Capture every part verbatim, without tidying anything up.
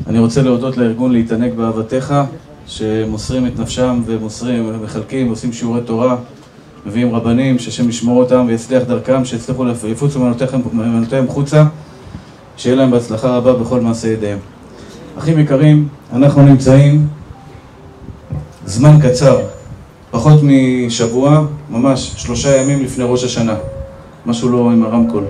אני רוצה להודות לארגון להתענג באהבתך, שמוסרים את נפשם ומוסרים ומחלקים ועושים שיעורי תורה, מביאים רבנים, ששם ישמור אותם ויצליח דרכם, שיצליחו ויפוצו מאמונותיהם חוצה, שיהיה להם בהצלחה רבה בכל מעשה ידיהם. אחים יקרים, אנחנו נמצאים זמן קצר, פחות משבוע, ממש שלושה ימים לפני ראש השנה. משהו לא עם הרמקול.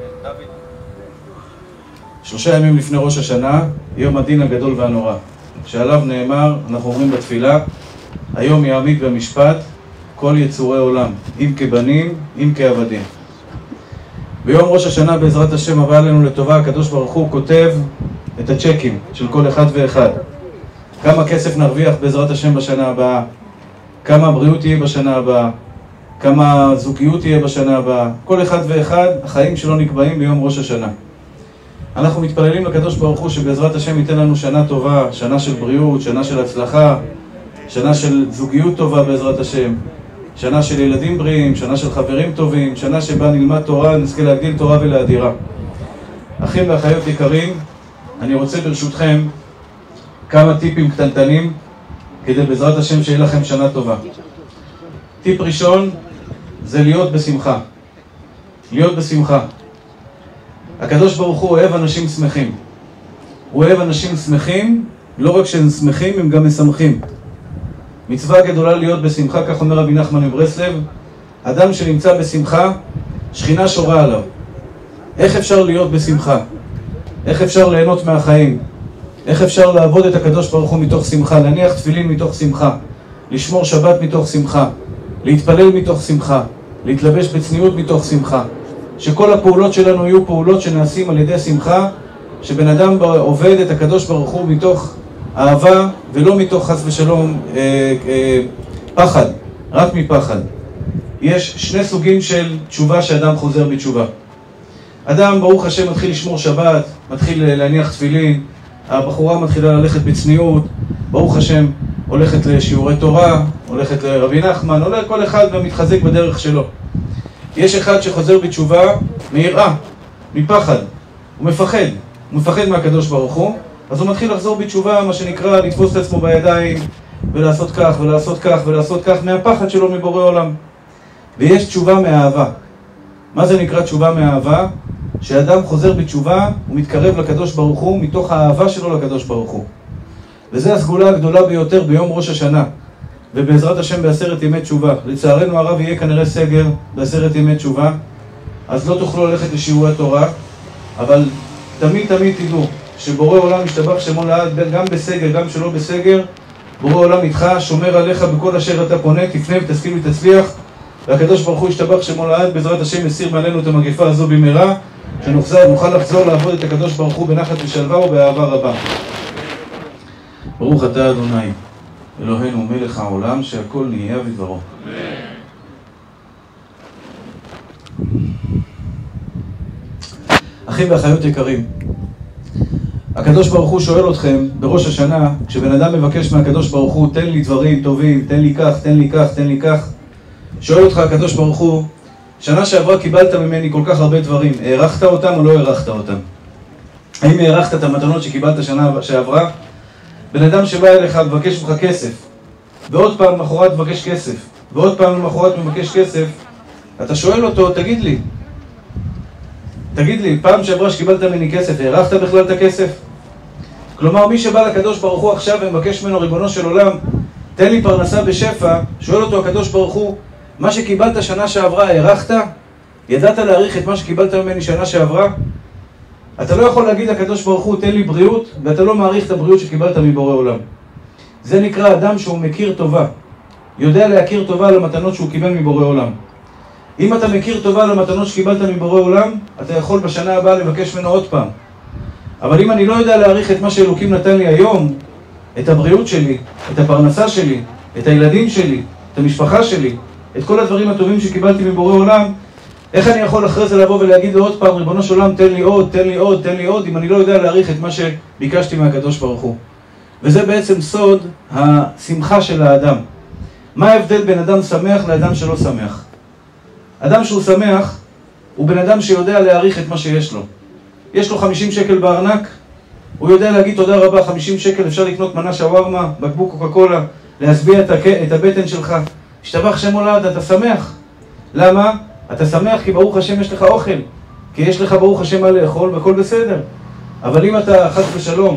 שלושה ימים לפני ראש השנה, יום הדין הגדול והנורא, שעליו נאמר, אנחנו אומרים בתפילה, היום יעמיד במשפט כל יצורי עולם, אם כבנים, אם כעבדים. ביום ראש השנה בעזרת השם הבא עלינו לטובה, הקדוש ברוך הוא כותב את הצ'קים של כל אחד ואחד. כמה כסף נרוויח בעזרת השם בשנה הבאה, כמה בריאות תהיה בשנה הבאה, כמה זוגיות תהיה בשנה הבאה. כל אחד ואחד, החיים שלו נקבעים ביום ראש השנה. אנחנו מתפללים לקדוש ברוך הוא שבעזרת השם ייתן לנו שנה טובה, שנה של בריאות, שנה של הצלחה, שנה של זוגיות טובה בעזרת השם, שנה של ילדים בריאים, שנה של חברים טובים, שנה שבה נלמד תורה, נזכה להגדיל תורה ולהדירה. אחים ואחיות יקרים, אני רוצה ברשותכם כמה טיפים קטנטנים כדי בעזרת השם שיהיה לכם שנה טובה. טיפ ראשון זה להיות בשמחה. להיות בשמחה. הקדוש ברוך הוא אוהב אנשים שמחים. הוא אוהב אנשים שמחים, לא רק שהם שמחים, הם גם משמחים. מצווה גדולה להיות בשמחה, כך אומר רבי נחמן מברסלב. אדם שנמצא בשמחה, שכינה שורה עליו. איך אפשר להיות בשמחה? איך אפשר ליהנות מהחיים? איך אפשר לעבוד את הקדוש ברוך הוא מתוך שמחה? להניח תפילין מתוך שמחה, לשמור שבת מתוך שמחה, להתפלל מתוך שמחה, להתלבש בצניעות מתוך שמחה. שכל הפעולות שלנו יהיו פעולות שנעשים על ידי שמחה, שבן אדם עובד את הקדוש ברוך הוא מתוך אהבה ולא מתוך חס ושלום אה, אה, פחד, רק מפחד. יש שני סוגים של תשובה שאדם חוזר בתשובה. אדם ברוך השם מתחיל לשמור שבת, מתחיל להניח תפילין, הבחורה מתחילה ללכת בצניעות, ברוך השם הולכת לשיעורי תורה, הולכת לרבי נחמן, הולך כל אחד ומתחזק בדרך שלו. יש אחד שחוזר בתשובה מיראה, מפחד, הוא מפחד, הוא מפחד מהקדוש ברוך הוא, אז הוא מתחיל לחזור בתשובה, מה שנקרא, לתפוס את עצמו בידיים, ולעשות כך ולעשות כך ולעשות כך, מהפחד שלו מבורא עולם. ויש תשובה מאהבה. מה זה נקרא תשובה מאהבה? שאדם חוזר בתשובה, הוא מתקרב לקדוש ברוך הוא, מתוך האהבה שלו לקדוש ברוך הוא. וזו הסגולה הגדולה ביותר ביום ראש השנה. ובעזרת השם בעשרת ימי תשובה. לצערנו הרב יהיה כנראה סגר בעשרת ימי תשובה, אז לא תוכלו ללכת לשיעורי תורה, אבל תמיד תמיד תדעו שבורא עולם משתבח שמו לעד, גם בסגר, גם שלא בסגר, בורא עולם איתך, שומר עליך בכל אשר אתה פונה, תפנה ותשכיל ותצליח, והקדוש ברוך הוא ישתבח שמו לעד, בעזרת השם יסיר מעלינו את המגפה הזו במהרה, שנוכל לחזור לעבוד את הקדוש ברוך הוא בנחת ושלווה ובאהבה רבה. ברוך אתה אדוני אלוהינו מלך העולם, שהכל נהיה בדברו. אחים ואחיות יקרים, הקדוש ברוך הוא שואל אתכם בראש השנה, כשבן אדם מבקש מהקדוש ברוך הוא, תן לי דברים טובים, תן לי כך, תן לי כך, תן לי כך, שואל אותך הקדוש ברוך הוא, שנה שעברה קיבלת ממני כל כך הרבה דברים, הערכת אותם או לא הערכת אותם? האם הערכת את המתנות שקיבלת שנה שעברה? בן אדם שבא אליך מבקש ממך כסף, ועוד פעם למחרת מבקש כסף, ועוד פעם למחרת מבקש כסף, אתה שואל אותו, תגיד לי, תגיד לי, פעם שעברה שקיבלת ממני כסף, הערכת בכלל את הכסף? כלומר, מי שבא לקדוש ברוך הוא עכשיו ומבקש ממנו ריבונו של עולם, תן לי פרנסה בשפע, שואל אותו הקדוש ברוך הוא, מה שקיבלת שנה שעברה, הערכת? ידעת להעריך את מה שקיבלת ממני שנה שעברה? אתה לא יכול להגיד לקדוש ברוך הוא, תן לי בריאות, ואתה לא מעריך את הבריאות שקיבלת מבורא עולם. זה נקרא אדם שהוא מכיר טובה, יודע להכיר טובה על המתנות שהוא קיבל מבורא עולם. אם אתה מכיר טובה על המתנות שקיבלת מבורא עולם, אתה יכול בשנה הבאה לבקש ממנו עוד פעם. אבל אם אני לא יודע להעריך את מה שאלוקים נתן לי היום, את הבריאות שלי, את הפרנסה שלי, את הילדים שלי, את המשפחה שלי, את כל הדברים הטובים שקיבלתי מבורא עולם, איך אני יכול אחרי זה לבוא ולהגיד לו עוד פעם, ריבונו של עולם, תן לי עוד, תן לי עוד, תן לי עוד, אם אני לא יודע להעריך את מה שביקשתי מהקדוש ברוך הוא. וזה בעצם סוד השמחה של האדם. מה ההבדל בין אדם שמח לאדם שלא שמח? אדם שהוא שמח הוא בן אדם שיודע להעריך את מה שיש לו. יש לו חמישים שקל בארנק, הוא יודע להגיד תודה רבה, חמישים שקל אפשר לקנות מנה שווארמה, בקבוק קוקה קולה, להשביע את, את הבטן שלך. השתבח שם הולד, אתה שמח. למה? אתה שמח כי ברוך השם יש לך אוכל, כי יש לך ברוך השם מה לאכול והכל בסדר. אבל אם אתה חס ושלום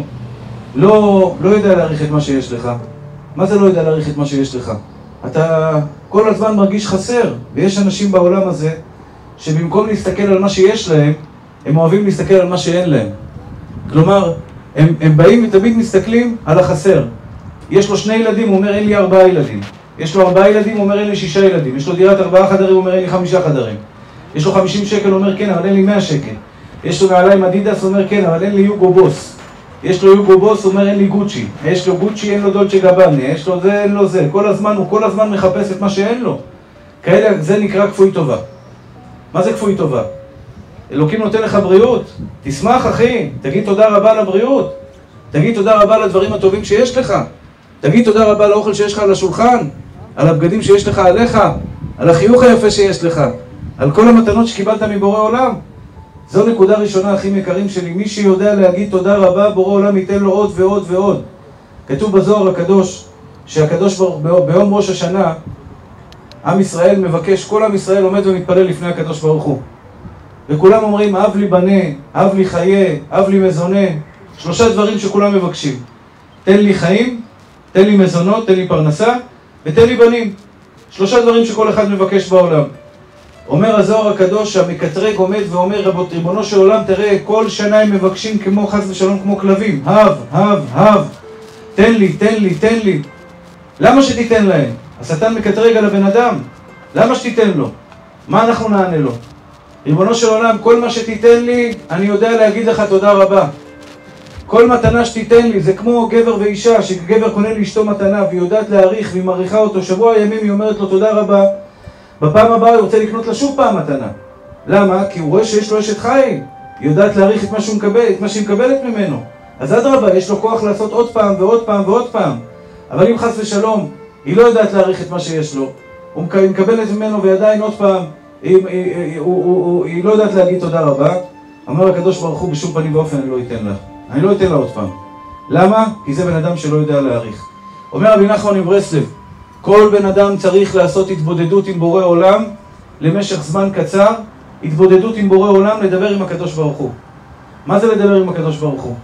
לא, לא יודע להעריך את מה שיש לך, מה זה לא יודע להעריך את מה שיש לך? אתה כל הזמן מרגיש חסר, ויש אנשים בעולם הזה שבמקום להסתכל על מה שיש להם, הם אוהבים להסתכל על מה שאין להם. כלומר, הם, הם באים ותמיד מסתכלים על החסר. יש לו שני ילדים, הוא אומר אין לי ארבעה ילדים. יש לו ארבעה ילדים, הוא אומר אין לי שישה ילדים. יש לו דירת ארבעה חדרים, הוא אומר אין לי חמישה חדרים. יש לו חמישים שקל, הוא אומר כן, אבל אין לי מאה שקל. יש לו נעליים אדידס, הוא אומר כן, אבל אין לי יוגו בוס. יש לו יוגו בוס, הוא אומר אין לי גוצ'י. יש לו גוצ'י, אין לו דולצ'ה גבאנה. יש לו זה, אין לו זה. כל הזמן, הוא כל הזמן מחפש את מה שאין לו. כאלה, זה נקרא כפוי טובה. מה זה כפוי טובה? אלוקים נותן לך בריאות. תשמח אחי, תגיד תודה רבה על הבריאות. תגיד תודה רבה על הדברים הטובים שיש לך. תגיד תודה רבה על האוכל שיש לך על השולחן, על הבגדים שיש לך עליך, על החיוך היפה שיש לך, על כל המתנות שקיבלת מבורא עולם. זו נקודה ראשונה, אחים יקרים שלי. מי שיודע להגיד תודה רבה, בורא עולם ייתן לו עוד ועוד ועוד. כתוב בזוהר הקדוש, שהקדוש ברוך ביום ראש השנה, עם ישראל מבקש, כל עם ישראל עומד ומתפלל לפני הקדוש ברוך הוא. וכולם אומרים, אב לי בנה, אב לי חיי, אב לי מזונה. שלושה דברים שכולם מבקשים. תן לי חיים, תן לי מזונות, תן לי פרנסה, ותן לי בנים. שלושה דברים שכל אחד מבקש בעולם. אומר הזוהר הקדוש שהמקטרג עומד ואומר, רבות ריבונו של עולם, תראה, כל שנה הם מבקשים כמו חס ושלום, כמו כלבים. הב, הב, הב. תן לי, תן לי, תן לי. למה שתיתן להם? השטן מקטרג על הבן אדם. למה שתיתן לו? מה אנחנו נענה לו? ריבונו של עולם, כל מה שתיתן לי, אני יודע להגיד לך תודה רבה. כל מתנה שתיתן לי, זה כמו גבר ואישה, שגבר קונה לאשתו מתנה והיא יודעת להעריך והיא מעריכה אותו, שבוע ימים היא אומרת לו תודה רבה. בפעם הבאה הוא רוצה לקנות לה שוב פעם מתנה. למה? כי הוא רואה שיש לו אשת חיים. היא יודעת להעריך את מה שהוא מקבל, את מה שהיא מקבלת ממנו. אז אדרבה, יש לו כוח לעשות עוד פעם ועוד פעם ועוד פעם. אבל אם חס ושלום, היא לא יודעת להעריך את מה שיש לו, הוא מקבלת ממנו ועדיין עוד פעם, היא, היא, היא, היא, היא, היא לא יודעת להגיד תודה רבה. אומר הקדוש ברוך הוא, בשום פנים ואופן אני לא אתן לה. אני לא אתן לה עוד פעם. למה? כי זה בן אדם שלא יודע להעריך. אומר רבי נחמן מברסלב, כל בן אדם צריך לעשות התבודדות עם בורא עולם למשך זמן קצר, התבודדות עם בורא עולם, לדבר עם הקדוש ברוך הוא. מה זה לדבר עם הקדוש ברוך הוא?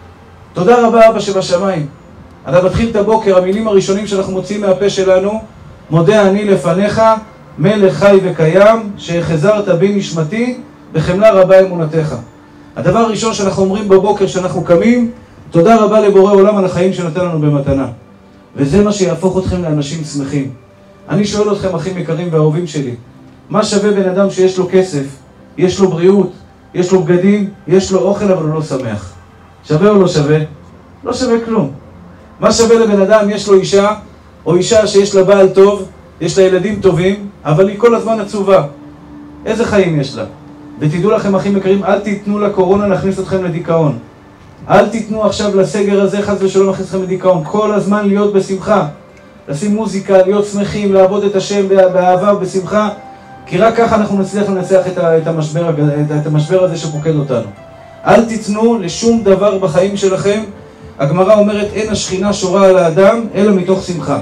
תודה רבה אבא שבשמיים. אתה מתחיל את הבוקר, המילים הראשונים שאנחנו מוציאים מהפה שלנו, מודה אני לפניך, מלך חי וקיים, שהחזרת בי נשמתי, בחמלה רבה אמונתך. הדבר הראשון שאנחנו אומרים בבוקר שאנחנו קמים, תודה רבה לבורא עולם על החיים שנתן לנו במתנה. וזה מה שיהפוך אתכם לאנשים שמחים. אני שואל אתכם, אחים יקרים ואהובים שלי, מה שווה בן אדם שיש לו כסף, יש לו בריאות, יש לו בגדים, יש לו אוכל, אבל הוא לא שמח? שווה או לא שווה? לא שווה כלום. מה שווה לבן אדם, יש לו אישה, או אישה שיש לה בעל טוב, יש לה ילדים טובים, אבל היא כל הזמן עצובה. איזה חיים יש לה? ותדעו לכם, אחים יקרים, אל תיתנו לקורונה להכניס אתכם לדיכאון. אל תיתנו עכשיו לסגר הזה, חס ושלום, להכניס אתכם לדיכאון. כל הזמן להיות בשמחה, לשים מוזיקה, להיות שמחים, לעבוד את השם באהבה ובשמחה, כי רק ככה אנחנו נצליח לנצח את המשבר, את המשבר הזה שפוקד אותנו. אל תיתנו לשום דבר בחיים שלכם. הגמרא אומרת, אין השכינה שורה על האדם אלא מתוך שמחה.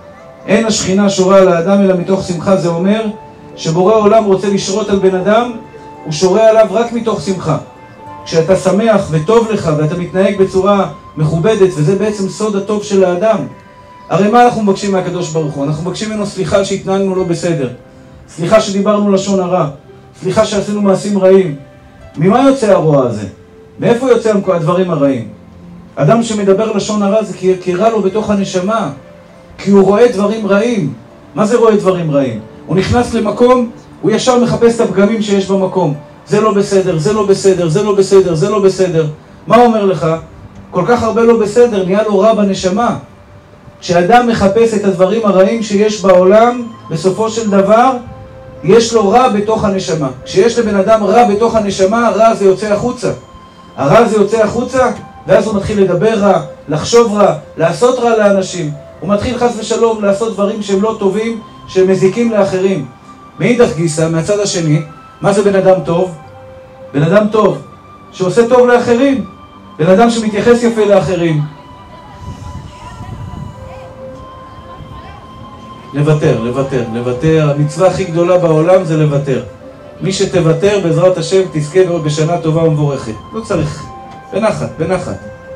אין השכינה שורה על האדם אלא מתוך שמחה. זה אומר שבורא עולם רוצה לשרות על בן אדם, הוא שורה עליו רק מתוך שמחה. כשאתה שמח וטוב לך ואתה מתנהג בצורה מכובדת, וזה בעצם סוד הטוב של האדם. הרי מה אנחנו מבקשים מהקדוש ברוך הוא? אנחנו מבקשים ממנו סליחה שהתנהגנו לא בסדר, סליחה שדיברנו לשון הרע, סליחה שעשינו מעשים רעים. ממה יוצא הרוע הזה? מאיפה יוצא הדברים הרעים? אדם שמדבר לשון הרע זה כי, כי רע לו בתוך הנשמה, כי הוא רואה דברים רעים. מה זה רואה דברים רעים? הוא נכנס למקום, הוא ישר מחפש את הפגמים שיש במקום. זה לא בסדר, זה לא בסדר, זה לא בסדר, זה לא בסדר. מה הוא אומר לך? כל כך הרבה לא בסדר, נהיה לו רע בנשמה. כשאדם מחפש את הדברים הרעים שיש בעולם, בסופו של דבר, יש לו רע בתוך הנשמה. כשיש לבן אדם רע בתוך הנשמה, רע זה יוצא החוצה. הרע זה יוצא החוצה, ואז הוא מתחיל לדבר רע, לחשוב רע, לעשות רע לאנשים. הוא מתחיל חס ושלום לעשות דברים שהם לא טובים, שהם מזיקים לאחרים. מאידך גיסא, מהצד השני, מה זה בן אדם טוב? בן אדם טוב, שעושה טוב לאחרים. בן אדם שמתייחס יפה לאחרים. לוותר, לוותר, לוותר. המצווה הכי גדולה בעולם זה לוותר. מי שתוותר בעזרת השם תזכה בשנה טובה ומבורכת. לא צריך. בנחת, בנחת.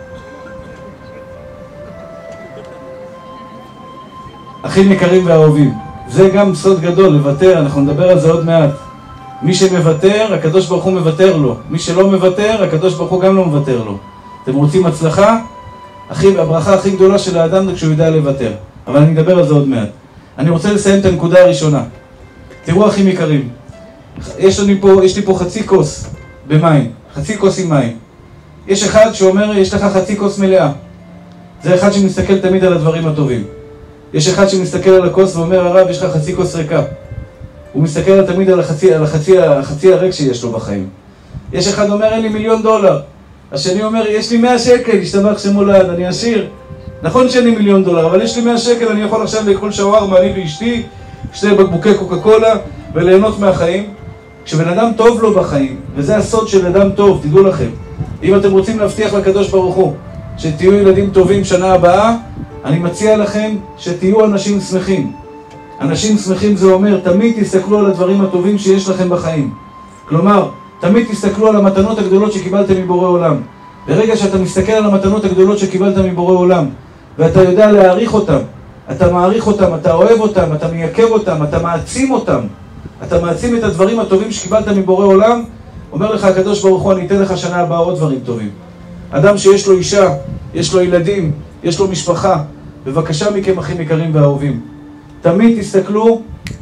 אחים יקרים ואהובים, זה גם סוד גדול, לוותר, אנחנו נדבר על זה עוד מעט. מי שמוותר, הקדוש ברוך הוא מוותר לו. מי שלא מוותר, הקדוש ברוך הוא גם לא מוותר לו. אתם רוצים הצלחה? אחי, הברכה הכי גדולה של האדם זה כשהוא יודע לוותר. אבל אני אדבר על זה עוד מעט. אני רוצה לסיים את הנקודה הראשונה. תראו אחים יקרים, יש לי פה, יש לי פה חצי כוס במים, חצי כוס עם מים. יש אחד שאומר, יש לך חצי כוס מלאה. זה אחד שמסתכל תמיד על הדברים הטובים. יש אחד שמסתכל על הכוס ואומר, הרב, יש לך חצי כוס ריקה. הוא מסתכל תמיד על החצי, על החצי, החצי הריק שיש לו בחיים. יש אחד אומר, אין לי מיליון דולר. השני אומר, יש לי מאה שקל, השתבח שמולד, אני עשיר. נכון שאין לי מיליון דולר, אבל יש לי מאה שקל, אני יכול עכשיו לאכול שווארמה, אני ואשתי, שתי בקבוקי קוקה קולה, וליהנות מהחיים. כשבן אדם טוב לו בחיים, וזה הסוד של אדם טוב, תדעו לכם. אם אתם רוצים להבטיח לקדוש ברוך הוא, שתהיו ילדים טובים שנה הבאה, אני מציע לכם שתהיו אנשים שמחים. אנשים שמחים זה אומר, תמיד תסתכלו על הדברים הטובים שיש לכם בחיים. כלומר, תמיד תסתכלו על המתנות הגדולות שקיבלתם מבורא עולם. ברגע שאתה מסתכל על המתנות הגדולות שקיבלת מבורא עולם, ואתה יודע להעריך אותם, אתה מעריך אותם, אתה אוהב אותם, אתה מייקר אותם, אתה מעצים אותם, אתה מעצים את הדברים הטובים שקיבלת מבורא עולם, אומר לך הקדוש ברוך הוא, אני אתן לך שנה הבאה עוד דברים טובים. אדם שיש לו אישה, יש לו ילדים, יש לו משפחה, בבקשה מכם אחים יקרים ואהובים, תמיד תסתכלו,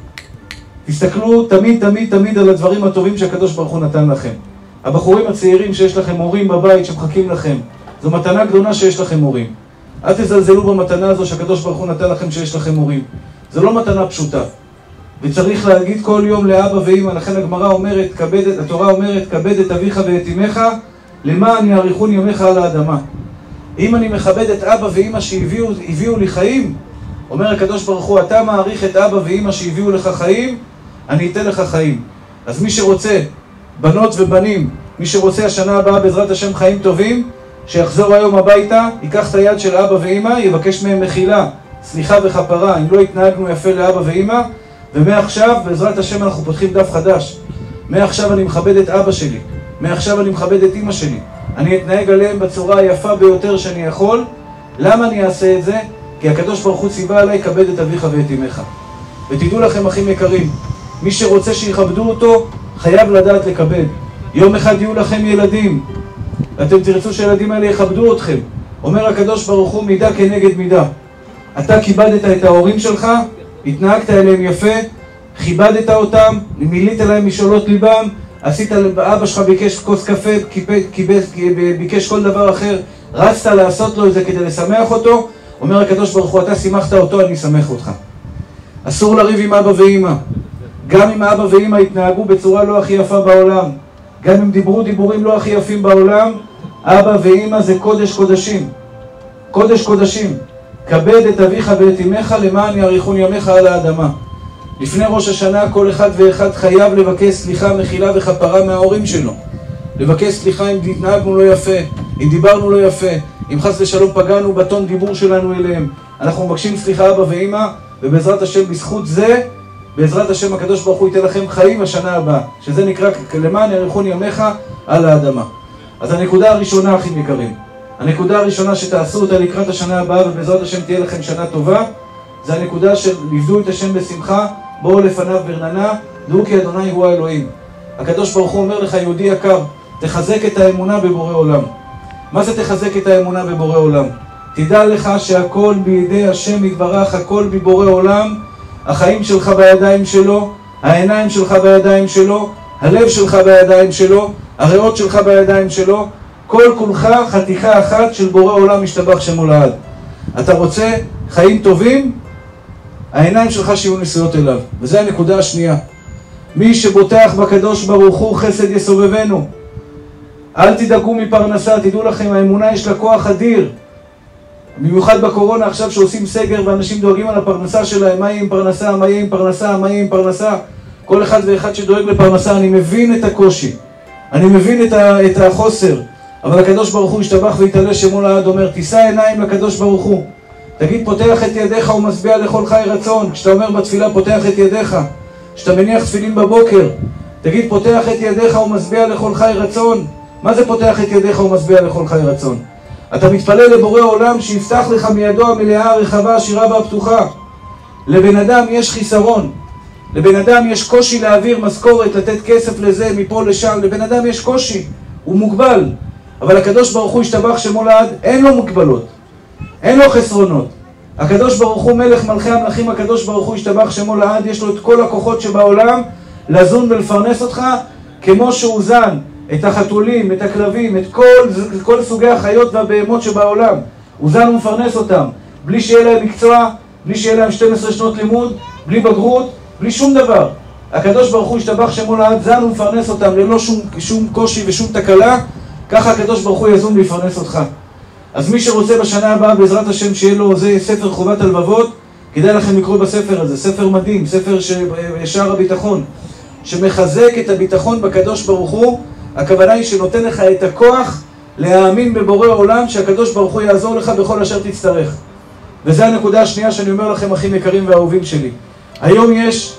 תסתכלו תמיד תמיד תמיד על הדברים הטובים שהקדוש ברוך הוא נתן לכם. הבחורים הצעירים שיש לכם הורים בבית שמחכים לכם, זו מתנה גדולה שיש לכם הורים. אל תזלזלו במתנה הזו שהקדוש ברוך הוא נתן לכם שיש לכם הורים. זו לא מתנה פשוטה. וצריך להגיד כל יום לאבא ואמא, לכן הגמרא אומרת, כבד, התורה אומרת, כבד את אביך ואת אמך, למען יאריכון ימיך על האדמה. אם אני מכבד את אבא ואמא שהביאו לי חיים, אומר הקדוש ברוך הוא, אתה מעריך את אבא ואמא שהביאו לך חיים, אני אתן לך חיים. אז מי שרוצה, בנות ובנים, מי שרוצה השנה הבאה בעזרת השם חיים טובים, שיחזור היום הביתה, ייקח את היד של אבא ואמא, יבקש מהם מחילה, סליחה וכפרה, אם לא התנהגנו יפה לאבא ואמא, ומעכשיו בעזרת השם אנחנו פותחים דף חדש. מעכשיו אני מכבד את אבא שלי, מעכשיו אני מכבד את אמא שלי, אני אתנהג עליהם בצורה היפה ביותר שאני יכול. למה אני אעשה את זה? כי הקדוש ברוך הוא ציווה עליי, כבד את אביך ואת אמך. ותדעו לכם אחים יקרים, מי שרוצה שיכבדו אותו, חייב לדעת לקבל. יום אחד יהיו לכם ילדים, ואתם תרצו שהילדים האלה יכבדו אתכם. אומר הקדוש ברוך הוא, מידה כנגד מידה. אתה כיבדת את ההורים שלך, התנהגת אליהם יפה, כיבדת אותם, מילאת להם משאלות ליבם, עשית, אבא שלך ביקש כוס קפה, קיבס, ביקש כל דבר אחר, רצת לעשות לו את זה כדי לשמח אותו. אומר הקדוש ברוך הוא, אתה שימחת אותו, אני אשמח אותך. אסור לריב עם אבא ואמא. גם אם אבא ואמא התנהגו בצורה לא הכי יפה בעולם, גם אם דיברו דיבורים לא הכי יפים בעולם, אבא ואמא זה קודש קודשים. קודש קודשים. כבד את אביך ואת אמך למען יאריכון ימיך על האדמה. לפני ראש השנה כל אחד ואחד חייב לבקש סליחה, מחילה וכפרה מההורים שלו. לבקש סליחה אם התנהגנו לא יפה, אם דיברנו לא יפה, אם חס ושלום פגענו בטון דיבור שלנו אליהם. אנחנו מבקשים סליחה אבא ואמא, ובעזרת השם בזכות זה, בעזרת השם הקדוש ברוך הוא ייתן לכם חיים השנה הבאה, שזה נקרא למען יאריכון ימיך על האדמה. אז הנקודה הראשונה אחים יקרים, הנקודה הראשונה שתעשו אותה לקראת השנה הבאה ובעזרת השם תהיה לכם שנה טובה, זה הנקודה של לבדו את השם בשמחה, בואו לפניו ברננה, דעו כי אדוני הוא האלוהים. הקדוש ברוך הוא אומר לך, יהודי יקר, תחזק את האמונה בבורא עולם. מה זה תחזק את האמונה בבורא עולם? תדע לך שהכל בידי השם יתברך, הכל בבורא עולם, החיים שלך בידיים שלו, העיניים שלך בידיים שלו, הלב שלך בידיים שלו, הריאות שלך בידיים שלו, כל כולך חתיכה אחת של בורא עולם משתבח שמו לעד. אתה רוצה חיים טובים? העיניים שלך שיהיו נשואות אליו. וזו הנקודה השנייה. מי שבוטח בקדוש ברוך הוא חסד יסובבנו. אל תדאגו מפרנסה, תדעו לכם, האמונה יש לה כוח אדיר. במיוחד בקורונה עכשיו שעושים סגר ואנשים דואגים על הפרנסה שלהם, מה יהיה עם פרנסה, מה יהיה עם פרנסה, מה יהיה עם פרנסה. כל אחד ואחד שדואג לפרנסה, אני מבין את הקושי, אני מבין את, ה, את החוסר, אבל הקדוש ברוך הוא ישתבח ויתעלה שמו לעד אומר, תישא עיניים לקדוש ברוך הוא. תגיד, פותח את ידיך ומשביע לכל חי רצון. כשאתה אומר בתפילה, פותח את ידיך. כשאתה מניח תפילין בבוקר, תגיד, פותח את ידיך ומשביע לכל חי רצון. מה זה פותח את ידיך ומשביע לכל חי רצון? אתה מתפלל לבורא עולם שיפתח לך מידו המלאה, הרחבה, השירה והפתוחה. לבן אדם יש חיסרון. לבן אדם יש קושי להעביר משכורת, לתת כסף לזה, מפה לשם. לבן אדם יש קושי, הוא מוגבל. אבל הקדוש ברוך הוא ישתבח שמו לעד, אין לו מוגבלות. אין לו חסרונות. הקדוש ברוך הוא מלך מלכי המלכים, הקדוש ברוך הוא ישתבח שמו לעד, יש לו את כל הכוחות שבעולם לזון ולפרנס אותך, כמו שהוא זן את החתולים, את הכלבים, את כל, כל סוגי החיות והבהמות שבעולם. הוא זן ומפרנס אותם, בלי שיהיה להם מקצוע, בלי שיהיה להם שתים עשרה שנות לימוד, בלי בגרות, בלי שום דבר. הקדוש ברוך הוא ישתבח שמו לעד, זן ומפרנס אותם ללא שום, שום קושי ושום תקלה. ככה הקדוש ברוך הוא יזום ויפרנס אותך. אז מי שרוצה בשנה הבאה בעזרת השם שיהיה לו זה ספר חובת הלבבות, כדאי לכם לקרוא בספר הזה, ספר מדהים, ספר שער הביטחון, שמחזק את הביטחון בקדוש ברוך הוא. הכוונה היא שנותן לך את הכוח להאמין בבורא עולם, שהקדוש ברוך הוא יעזור לך בכל אשר תצטרך. וזו הנקודה השנייה שאני אומר לכם, אחים יקרים ואהובים שלי. היום יש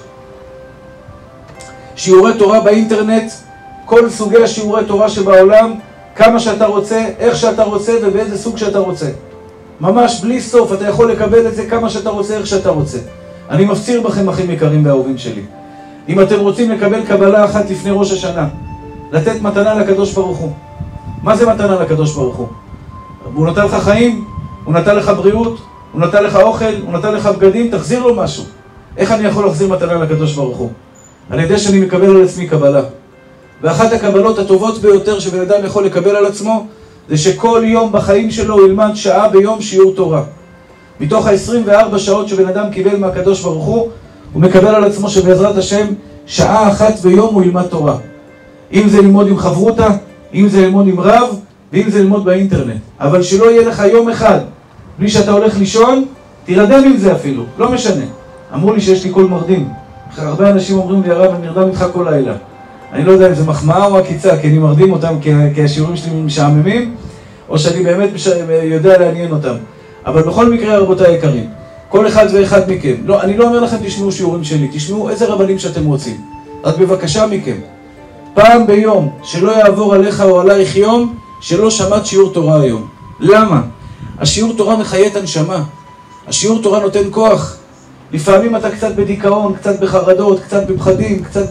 שיעורי תורה באינטרנט, כל סוגי השיעורי תורה שבעולם, כמה שאתה רוצה, איך שאתה רוצה ובאיזה סוג שאתה רוצה. ממש בלי סוף, אתה יכול לקבל את זה כמה שאתה רוצה, איך שאתה רוצה. אני מפציר בכם, אחים יקרים ואהובים שלי. אם אתם רוצים לקבל קבלה אחת לפני ראש השנה, לתת מתנה לקדוש ברוך הוא. מה זה מתנה לקדוש ברוך הוא? הוא נתן לך חיים, הוא נתן לך בריאות, הוא נתן לך אוכל, הוא נתן לך בגדים, תחזיר לו משהו. איך אני יכול להחזיר מתנה לקדוש ברוך הוא? על ידי שאני מקבל על עצמי קבלה. ואחת הקבלות הטובות ביותר שבן אדם יכול לקבל על עצמו, זה שכל יום בחיים שלו הוא ילמד שעה ביום שיעור תורה. מתוך ה-עשרים וארבע שעות שבן אדם קיבל מהקדוש ברוך הוא, הוא מקבל על עצמו שבעזרת השם שעה אחת ביום הוא ילמד תורה. אם זה ללמוד עם חברותה, אם זה ללמוד עם רב, ואם זה ללמוד באינטרנט. אבל שלא יהיה לך יום אחד, בלי שאתה הולך לישון, תירדם עם זה אפילו, לא משנה. אמרו לי שיש לי קול מרדים. הרבה אנשים אומרים לי, הרב, אני נרדם איתך כל לילה. אני לא יודע אם זה מחמאה או עקיצה, כי אני מרדים אותם כי השיעורים שלי משעממים, או שאני באמת יודע לעניין אותם. אבל בכל מקרה, רבותיי היקרים, כל אחד ואחד מכם, לא, אני לא אומר לכם תשמעו שיעורים שלי, תשמעו איזה רבנים שאתם רוצים. רק בבקשה מכם, פעם ביום שלא יעבור עליך או עלייך יום, שלא שמעת שיעור תורה היום. למה? השיעור תורה מחיה את הנשמה. השיעור תורה נותן כוח. לפעמים אתה קצת בדיכאון, קצת בחרדות, קצת בפחדים, קצת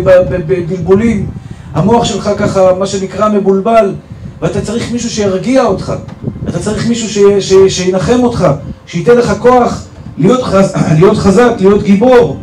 בבלבולים. המוח שלך ככה, מה שנקרא, מבולבל, ואתה צריך מישהו שירגיע אותך. אתה צריך מישהו ש... ש... שינחם אותך, שייתן לך כוח להיות, חז... להיות חזק, להיות גיבור.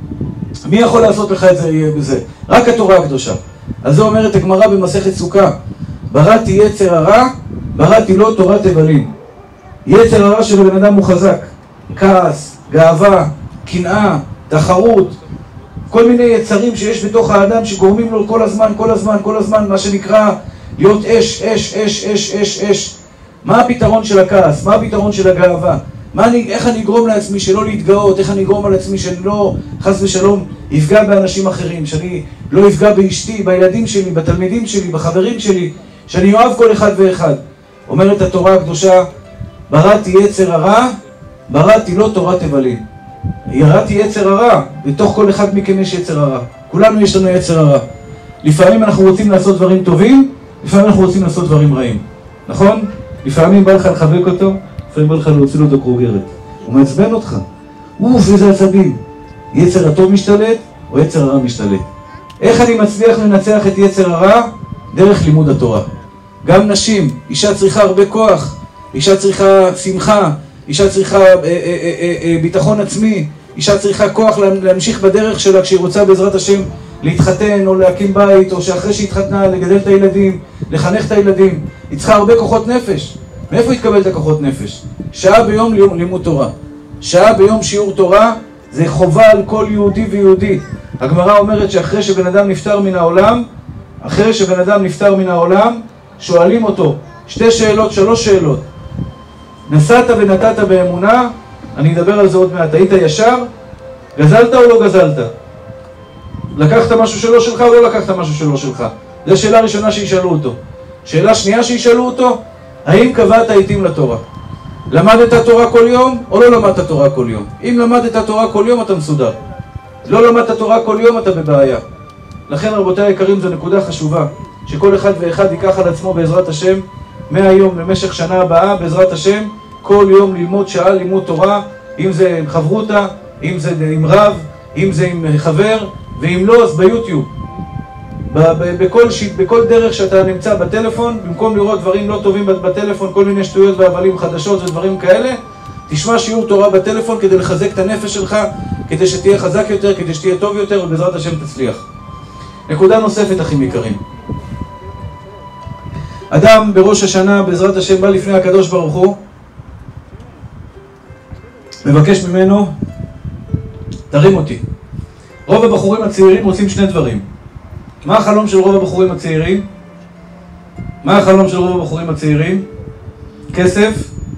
מי יכול לעשות לך את זה בזה? רק התורה הקדושה. אז זה אומרת הגמרא במסכת סוכה, בראתי יצר הרע, בראתי לו תורת הבלים. יצר הרע של בן אדם הוא חזק. כעס, גאווה, קנאה, תחרות, כל מיני יצרים שיש בתוך האדם שגורמים לו כל הזמן, כל הזמן, כל הזמן, מה שנקרא להיות אש, אש, אש, אש, אש, אש. מה הפתרון של הכעס? מה הפתרון של הגאווה? מה אני, איך אני אגרום לעצמי שלא להתגאות? איך אני אגרום על עצמי שאני לא, חס ושלום, יפגע באנשים אחרים, שאני לא יפגע באשתי, בילדים שלי, בתלמידים שלי, בחברים שלי, שאני אוהב כל אחד ואחד. אומרת התורה הקדושה, בראתי יצר הרע, בראתי לו תורת הבלים. יראתי יצר הרע, בתוך כל אחד מכם יש יצר הרע. כולנו יש לנו יצר הרע. לפעמים אנחנו רוצים לעשות דברים טובים, לפעמים אנחנו רוצים לעשות דברים רעים. נכון? לפעמים בא לך לחבק אותו, לפעמים בא לך להוציא לו את הקרוגרת. הוא מעצבן אותך. אוף, איזה עצבים. יצר הטוב משתלט, או יצר הרע משתלט. איך אני מצליח לנצח את יצר הרע? דרך לימוד התורה. גם נשים, אישה צריכה הרבה כוח, אישה צריכה שמחה, אישה צריכה אה, אה, אה, אה, ביטחון עצמי, אישה צריכה כוח להמשיך בדרך שלה כשהיא רוצה בעזרת השם להתחתן או להקים בית, או שאחרי שהיא התחתנה לגדל את הילדים, לחנך את הילדים. היא צריכה הרבה כוחות נפש. מאיפה היא תקבל את הכוחות נפש? שעה ביום לימוד תורה. שעה ביום שיעור תורה זה חובה על כל יהודי ויהודי. הגמרא אומרת שאחרי שבן אדם נפטר מן העולם, אחרי שבן אדם נפטר מן העולם, שואלים אותו שתי שאלות, שלוש שאלות. נסעת ונתת באמונה, אני אדבר על זה עוד מעט, היית ישר? גזלת או לא גזלת? לקחת משהו שלא שלך או לא לקחת משהו שלא שלך? זו השאלה הראשונה שישאלו אותו. שאלה שנייה שישאלו אותו, האם קבעת עיתים לתורה? למדת תורה כל יום או לא למדת תורה כל יום? אם למדת תורה כל יום אתה מסודר. לא למדת תורה כל יום אתה בבעיה. לכן רבותיי היקרים זו נקודה חשובה, שכל אחד ואחד ייקח על עצמו בעזרת השם, מהיום למשך שנה הבאה בעזרת השם, כל יום ללמוד שעה לימוד תורה, אם זה עם חברותה, אם זה עם רב, אם זה עם חבר, ואם לא אז ביוטיוב. בכל, בכל דרך שאתה נמצא בטלפון, במקום לראות דברים לא טובים בטלפון, כל מיני שטויות והבלים חדשות ודברים כאלה, תשמע שיעור תורה בטלפון כדי לחזק את הנפש שלך, כדי שתהיה חזק יותר, כדי שתהיה טוב יותר, ובעזרת השם תצליח. נקודה נוספת, אחים יקרים. אדם בראש השנה, בעזרת השם, בא לפני הקדוש ברוך הוא, מבקש ממנו, תרים אותי. רוב הבחורים הצעירים רוצים שני דברים. מה החלום של רוב הבחורים הצעירים? מה החלום של רוב הבחורים הצעירים? כסף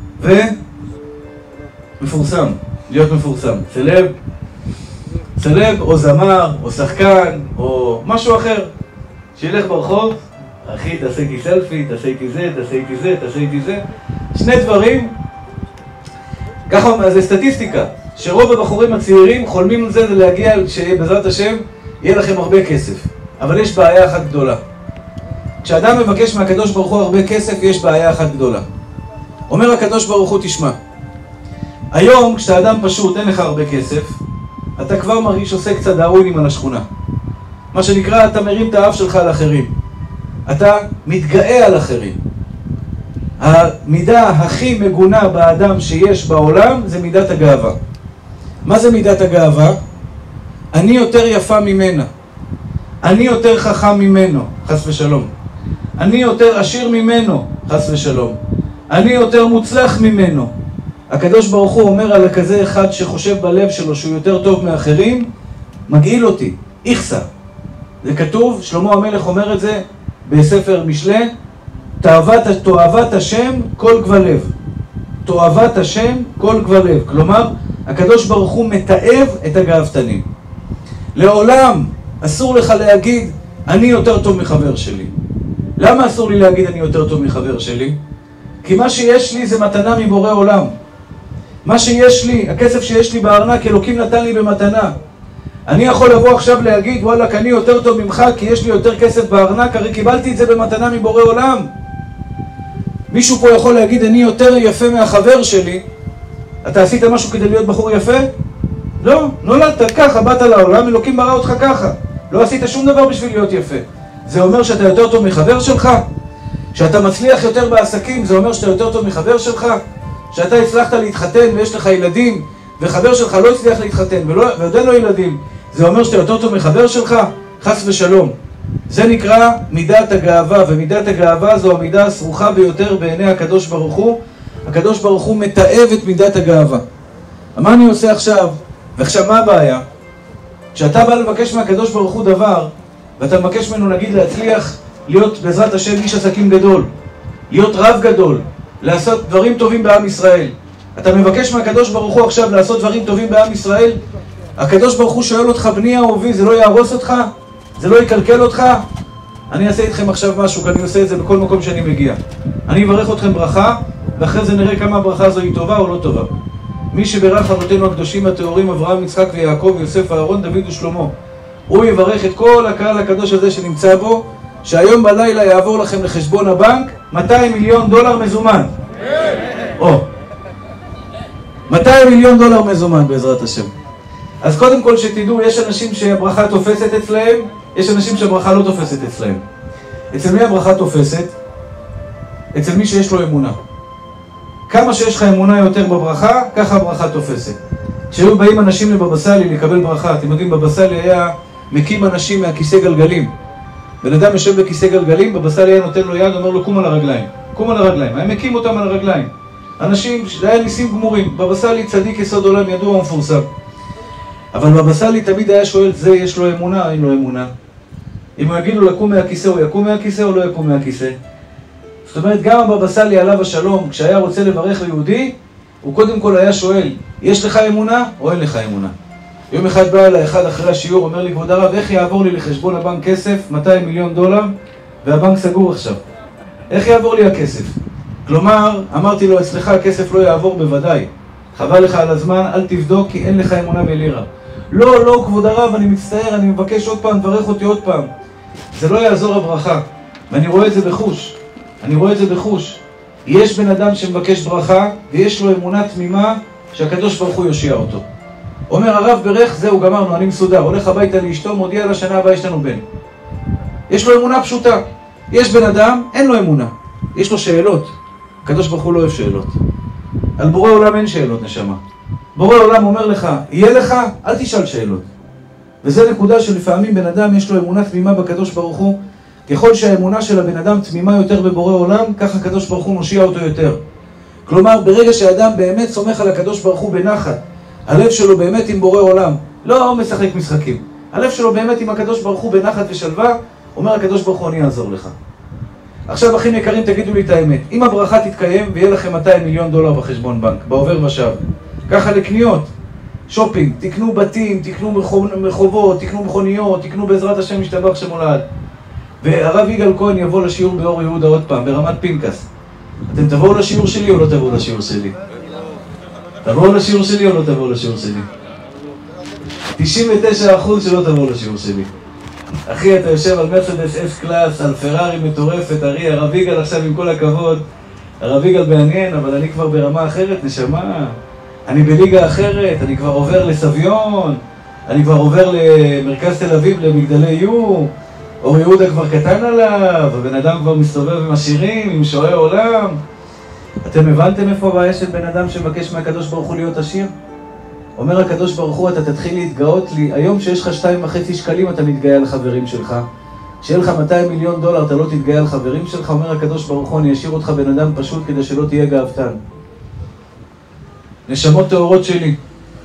ומפורסם, להיות מפורסם. סלב, סלב או זמר או שחקן או משהו אחר. שילך ברחוב, אחי תעשה איתי סלפי, תעשה איתי זה, תעשה איתי זה, תעשה איתי זה. שני דברים, ככה זה סטטיסטיקה, שרוב הבחורים הצעירים חולמים על זה, זה להגיע שבעזרת השם יהיה לכם הרבה כסף. אבל יש בעיה אחת גדולה. כשאדם מבקש מהקדוש ברוך הוא הרבה כסף, יש בעיה אחת גדולה. אומר הקדוש ברוך הוא, תשמע, היום כשאתה אדם פשוט, אין לך הרבה כסף, אתה כבר מרגיש עושה קצת דאווינים על השכונה. מה שנקרא, אתה מרים את האף שלך על אחרים. אתה מתגאה על אחרים. המידה הכי מגונה באדם שיש בעולם זה מידת הגאווה. מה זה מידת הגאווה? אני יותר יפה ממנה. אני יותר חכם ממנו, חס ושלום. אני יותר עשיר ממנו, חס ושלום. אני יותר מוצלח ממנו. הקדוש ברוך הוא אומר על כזה אחד שחושב בלב שלו שהוא יותר טוב מאחרים, מגעיל אותי, איכסה. זה כתוב, שלמה המלך אומר את זה בספר משלי, תאוות, תאוות השם כל גבל לב. תאוות השם כל גבל לב. כלומר, הקדוש ברוך הוא מתאב את הגאוותנים. לעולם אסור לך להגיד, אני יותר טוב מחבר שלי. למה אסור לי להגיד אני יותר טוב מחבר שלי? כי מה שיש לי זה מתנה מבורא עולם. מה שיש לי, הכסף שיש לי בארנק, אלוקים נתן לי במתנה. אני יכול לבוא עכשיו להגיד, וואלק, אני יותר טוב ממך כי יש לי יותר כסף בארנק, הרי קיבלתי את זה במתנה מבורא עולם. מישהו פה יכול להגיד, אני יותר יפה מהחבר שלי. אתה עשית משהו כדי להיות בחור יפה? לא, נולדת ככה, באת לעולם, אלוקים ברא אותך ככה. לא עשית שום דבר בשביל להיות יפה. זה אומר שאתה יותר טוב מחבר שלך? שאתה מצליח יותר בעסקים, זה אומר שאתה יותר טוב מחבר שלך? שאתה הצלחת להתחתן ויש לך ילדים, וחבר שלך לא הצליח להתחתן ועוד אין לו ילדים, זה אומר שאתה יותר טוב מחבר שלך? חס ושלום. זה נקרא מידת הגאווה, ומידת הגאווה זו המידה הסרוכה ביותר בעיני הקדוש ברוך הוא. הקדוש ברוך הוא מתאב את מידת הגאווה. מה אני עושה עכשיו? ועכשיו מה הבעיה? כשאתה בא לבקש מהקדוש ברוך הוא דבר, ואתה מבקש ממנו נגיד להצליח להיות בעזרת השם איש עסקים גדול, להיות רב גדול, לעשות דברים טובים בעם ישראל. אתה מבקש מהקדוש ברוך הוא עכשיו לעשות דברים טובים בעם ישראל, הקדוש ברוך הוא שואל אותך, בני אהובי, זה לא יהרוס אותך? זה לא יקלקל אותך? אני אעשה איתכם עכשיו משהו, כי אני עושה את זה בכל מקום שאני מגיע. אני אברך אתכם ברכה, ואחרי זה נראה כמה הברכה הזו היא טובה או לא טובה. מי שברך אבותינו הקדושים הטהורים, אברהם, יצחק ויעקב, יוסף, אהרון, דוד ושלמה, הוא יברך את כל הקהל הקדוש הזה שנמצא בו, שהיום בלילה יעבור לכם לחשבון הבנק מאתיים מיליון דולר מזומן. או, מאתיים מיליון דולר מזומן בעזרת השם. אז קודם כל שתדעו, יש אנשים שהברכה תופסת אצלהם, יש אנשים שהברכה לא תופסת אצלהם. אצל מי הברכה תופסת? אצל מי שיש לו אמונה. כמה שיש לך אמונה יותר בברכה, ככה הברכה תופסת. כשהיו באים אנשים לבבא סאלי לקבל ברכה, אתם יודעים, בבא סאלי היה מקים אנשים מהכיסא גלגלים. בן אדם יושב בכיסא גלגלים, בבא סאלי היה נותן לו יד, אומר לו קום על הרגליים. קום על הרגליים, היה מקים אותם על הרגליים. אנשים, זה היה ניסים גמורים. בבא סאלי צדיק יסוד עולם ידוע ומפורסם. אבל בבא סאלי תמיד היה שואל, זה יש לו אמונה, אין לו אמונה. אם הוא יגיד לו לקום מהכיסא, הוא יקום מהכיסא או לא יקום מהכיסא? זאת אומרת, גם הבבא סאלי עליו השלום, כשהיה רוצה לברך ליהודי, הוא קודם כל היה שואל, יש לך אמונה או אין לך אמונה? יום אחד בא אליי אחד אחרי השיעור, אומר לי, כבוד הרב, איך יעבור לי לחשבון הבנק כסף, מאתיים מיליון דולר, והבנק סגור עכשיו? איך יעבור לי הכסף? כלומר, אמרתי לו, אצלך הכסף לא יעבור בוודאי. חבל לך על הזמן, אל תבדוק כי אין לך אמונה בלירה. לא, לא, כבוד הרב, אני מצטער, אני מבקש עוד פעם, תברך אותי עוד פעם. זה לא יעזור הברכה. ואני רואה את זה בחוש. אני רואה את זה בחוש. יש בן אדם שמבקש ברכה, ויש לו אמונה תמימה שהקדוש ברוך הוא יושיע אותו. אומר הרב ברך, זהו, גמרנו, אני מסודר. הולך הביתה לאשתו, מודיע לשנה הבאה יש לנו בן. יש לו אמונה פשוטה. יש בן אדם, אין לו אמונה. יש לו שאלות. הקדוש ברוך הוא לא אוהב שאלות. על בורא עולם אין שאלות, נשמה. בורא עולם אומר לך, יהיה לך, אל תשאל שאלות. וזה נקודה שלפעמים בן אדם יש לו אמונה תמימה בקדוש ברוך הוא. ככל שהאמונה של הבן אדם תמימה יותר בבורא עולם, ככה הקדוש ברוך הוא מושיע אותו יותר. כלומר, ברגע שהאדם באמת סומך על הקדוש ברוך הוא בנחת, הלב שלו באמת עם בורא עולם, לא משחק משחקים. הלב שלו באמת עם הקדוש ברוך הוא בנחת ושלווה, אומר הקדוש ברוך הוא, אני אעזור לך. עכשיו, אחים יקרים, תגידו לי את האמת. אם הברכה תתקיים ויהיה לכם מאתיים מיליון דולר בחשבון בנק, בעובר ושב, ככה לקניות, שופינג, תקנו בתים, תקנו מחובות, תקנו מכוניות, תקנו בעזרת השם משתבח שמולד. והרב יגאל כהן יבוא לשיעור באור יהודה עוד פעם, ברמת פינקס. אתם תבואו לשיעור שלי או לא תבואו לשיעור שלי? תבואו לשיעור שלי או לא תבואו לשיעור שלי? תשעים ותשעה אחוז שלא תבואו לשיעור שלי. אחי, אתה יושב על מרצדס אס קלאס, על פרארי מטורפת, ארי, הרב יגאל עכשיו עם כל הכבוד. הרב יגאל מעניין, אבל אני כבר ברמה אחרת, נשמה. אני בליגה אחרת, אני כבר עובר לסביון, אני כבר עובר למרכז תל אביב, למגדלי יו. אור יהודה כבר קטן עליו, הבן אדם כבר מסתובב עם עשירים, עם שועי עולם. אתם הבנתם איפה הבעיה של בן אדם שמבקש מהקדוש ברוך הוא להיות עשיר? אומר הקדוש ברוך הוא, אתה תתחיל להתגאות לי, היום שיש לך שתיים וחצי שקלים אתה מתגאה על חברים שלך. כשיהיה לך מאתיים מיליון דולר אתה לא תתגאה על חברים שלך, אומר הקדוש ברוך הוא, אני אשאיר אותך בן אדם פשוט כדי שלא תהיה גאוותן. נשמות טהורות שלי.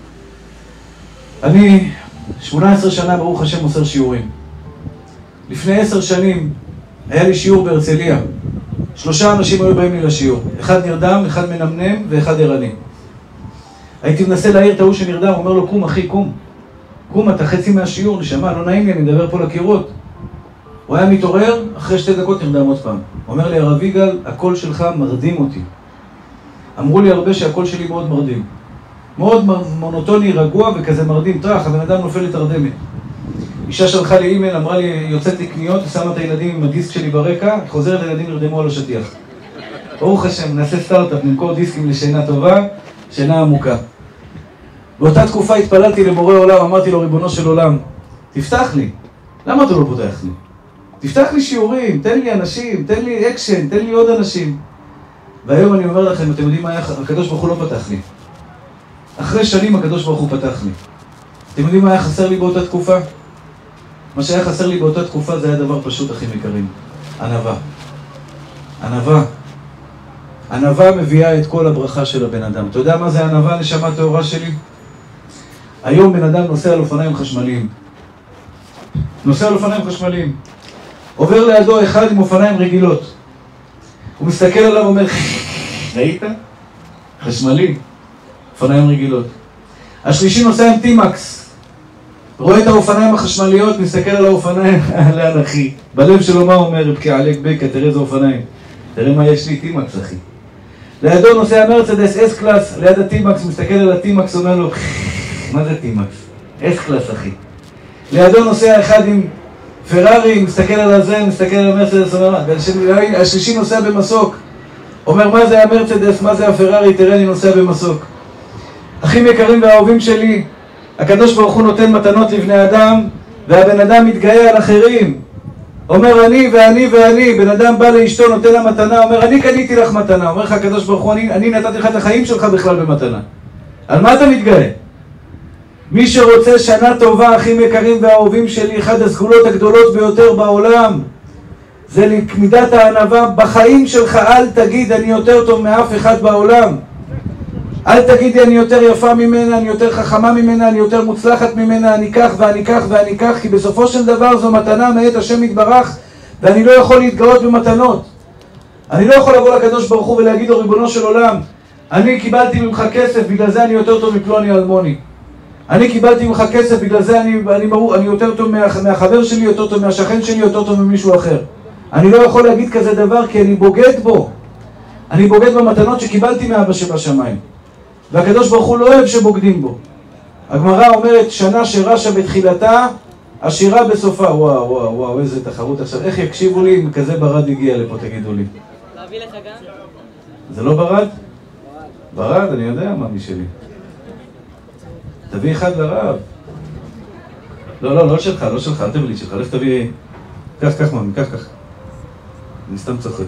אני שמונה עשרה שנה ברוך השם מוסר שיעורים. לפני עשר שנים היה לי שיעור בהרצליה. שלושה אנשים היו באים לי לשיעור. אחד נרדם, אחד מנמנם ואחד ערני. הייתי מנסה להעיר את ההוא שנרדם, אומר לו, קום אחי, קום. קום, אתה חצי מהשיעור, נשמה, לא נעים לי, אני מדבר פה לקירות. הוא היה מתעורר, אחרי שתי דקות נרדם עוד פעם. הוא אומר לי, הרב יגאל, הקול שלך מרדים אותי. אמרו לי הרבה שהקול שלי מאוד מרדים. מאוד מונוטוני, רגוע וכזה מרדים. טרח, הבן אדם נופל לתרדמת. אישה שלחה לי אימייל, אמרה לי, יוצאת לקניות, ושמה את הילדים עם הדיסק שלי ברקע, חוזרת, הילדים נרדמו על השטיח. ברוך השם, נעשה סטארט-אפ, נמכור דיסקים לשינה טובה, שינה עמוקה. באותה תקופה התפללתי לבורא עולם, אמרתי לו, ריבונו של עולם, תפתח לי. למה אתה לא פותח לי? תפתח לי שיעורים, תן לי אנשים, תן לי אקשן, תן לי עוד אנשים. והיום אני אומר לכם, אתם יודעים מה היה? הקדוש ברוך הוא לא פתח לי. אחרי שנים הקדוש ברוך הוא פתח לי. אתם יודעים מה היה חסר לי באותה תקופה? מה שהיה חסר לי באותה תקופה זה היה דבר פשוט, אחים יקרים. ענווה. ענווה. ענווה מביאה את כל הברכה של הבן אדם. אתה יודע מה זה ענווה, נשמה טהורה שלי? היום בן אדם נוסע על אופניים חשמליים. נוסע על אופניים חשמליים. עובר לידו אחד עם אופניים רגילות. הוא מסתכל עליו ואומר, ראית? חשמלי. אופניים רגילות. השלישי נוסע עם טימקס. רואה את האופניים החשמליות, מסתכל על האופניים, לאן אחי. בלב שלו מה אומר, בקי עלק בקה, תראה איזה אופניים. תראה מה יש לי, טימקס אחי. לידו נוסע מרצדס אס קלאס, ליד הטימקס, מסתכל על הטימקס, אומר לו, מה זה טימקס? אס קלאס אחי. לידו נוסע אחד עם פרארי, מסתכל על הזה, מסתכל על המרצדס, אומר, השלישי נוסע במסוק. אומר, מה זה המרצדס, מה זה הפרארי, תראה אני נוסע במסוק. אחים יקרים והאהובים שלי, הקדוש ברוך הוא נותן מתנות לבני אדם, והבן אדם מתגאה על אחרים. אומר אני ואני ואני, בן אדם בא לאשתו, נותן לה מתנה, אומר אני קניתי לך מתנה. אומר לך הקדוש ברוך הוא, אני, אני נתתי לך את החיים שלך בכלל במתנה. על מה אתה מתגאה? מי שרוצה שנה טובה, אחים יקרים והאהובים שלי, אחד הסגולות הגדולות ביותר בעולם, זה מידת הענווה. בחיים שלך אל תגיד אני יותר טוב מאף אחד בעולם. אל תגידי אני יותר יפה ממנה, אני יותר חכמה ממנה, אני יותר מוצלחת ממנה, אני כך ואני כך ואני כך, כי בסופו של דבר זו מתנה מאת השם יתברך, ואני לא יכול להתגאות במתנות. אני לא יכול לבוא לקדוש ברוך הוא ולהגיד לו, ריבונו של עולם, אני קיבלתי ממך כסף, בגלל זה אני יותר טוב מפלוני אלמוני. אני קיבלתי ממך כסף, בגלל זה אני, אני, ברור, אני יותר טוב מה, מהחבר שלי, יותר טוב מהשכן שלי, יותר טוב ממישהו אחר. אני לא יכול להגיד כזה דבר כי אני בוגד בו. אני בוגד במתנות שקיבלתי מאבא שבשמיים. והקדוש ברוך הוא לא אוהב שבוגדים בו. הגמרא אומרת, שנה שרשה בתחילתה, עשירה בסופה. וואו, וואו, וואו, איזה תחרות עכשיו. איך יקשיבו לי אם כזה ברד הגיע לפה, תגידו לי. להביא לך גם? זה לא ברד? ברד, אני יודע מה מי שלי. תביא אחד לרב. לא, לא, לא שלך, לא שלך, אל תביא לי שלך, לך תביא... קח, קח ממי, קח, קח. אני סתם צוחק.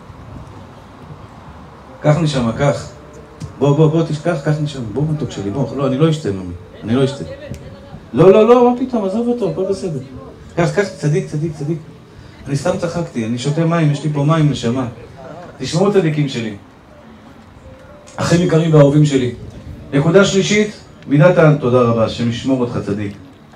קח נשמה, קח. בוא, בוא, בוא, תשכח, קח נשמה. בוא מתוק שלי, בוא. לא, אני לא אשתה ממי, אני לא אשתה. לא, לא, לא, מה פתאום, עזוב אותו, הכל בסדר. קח, קח, צדיק, צדיק, צדיק. אני סתם צחקתי, אני שותה מים, יש לי פה מים נשמה. תשמעו צדיקים שלי. אחים יקרים ואהובים שלי. נקודה שלישית, מידת הענווה. תודה רבה, השם ישמור אותך צדיק.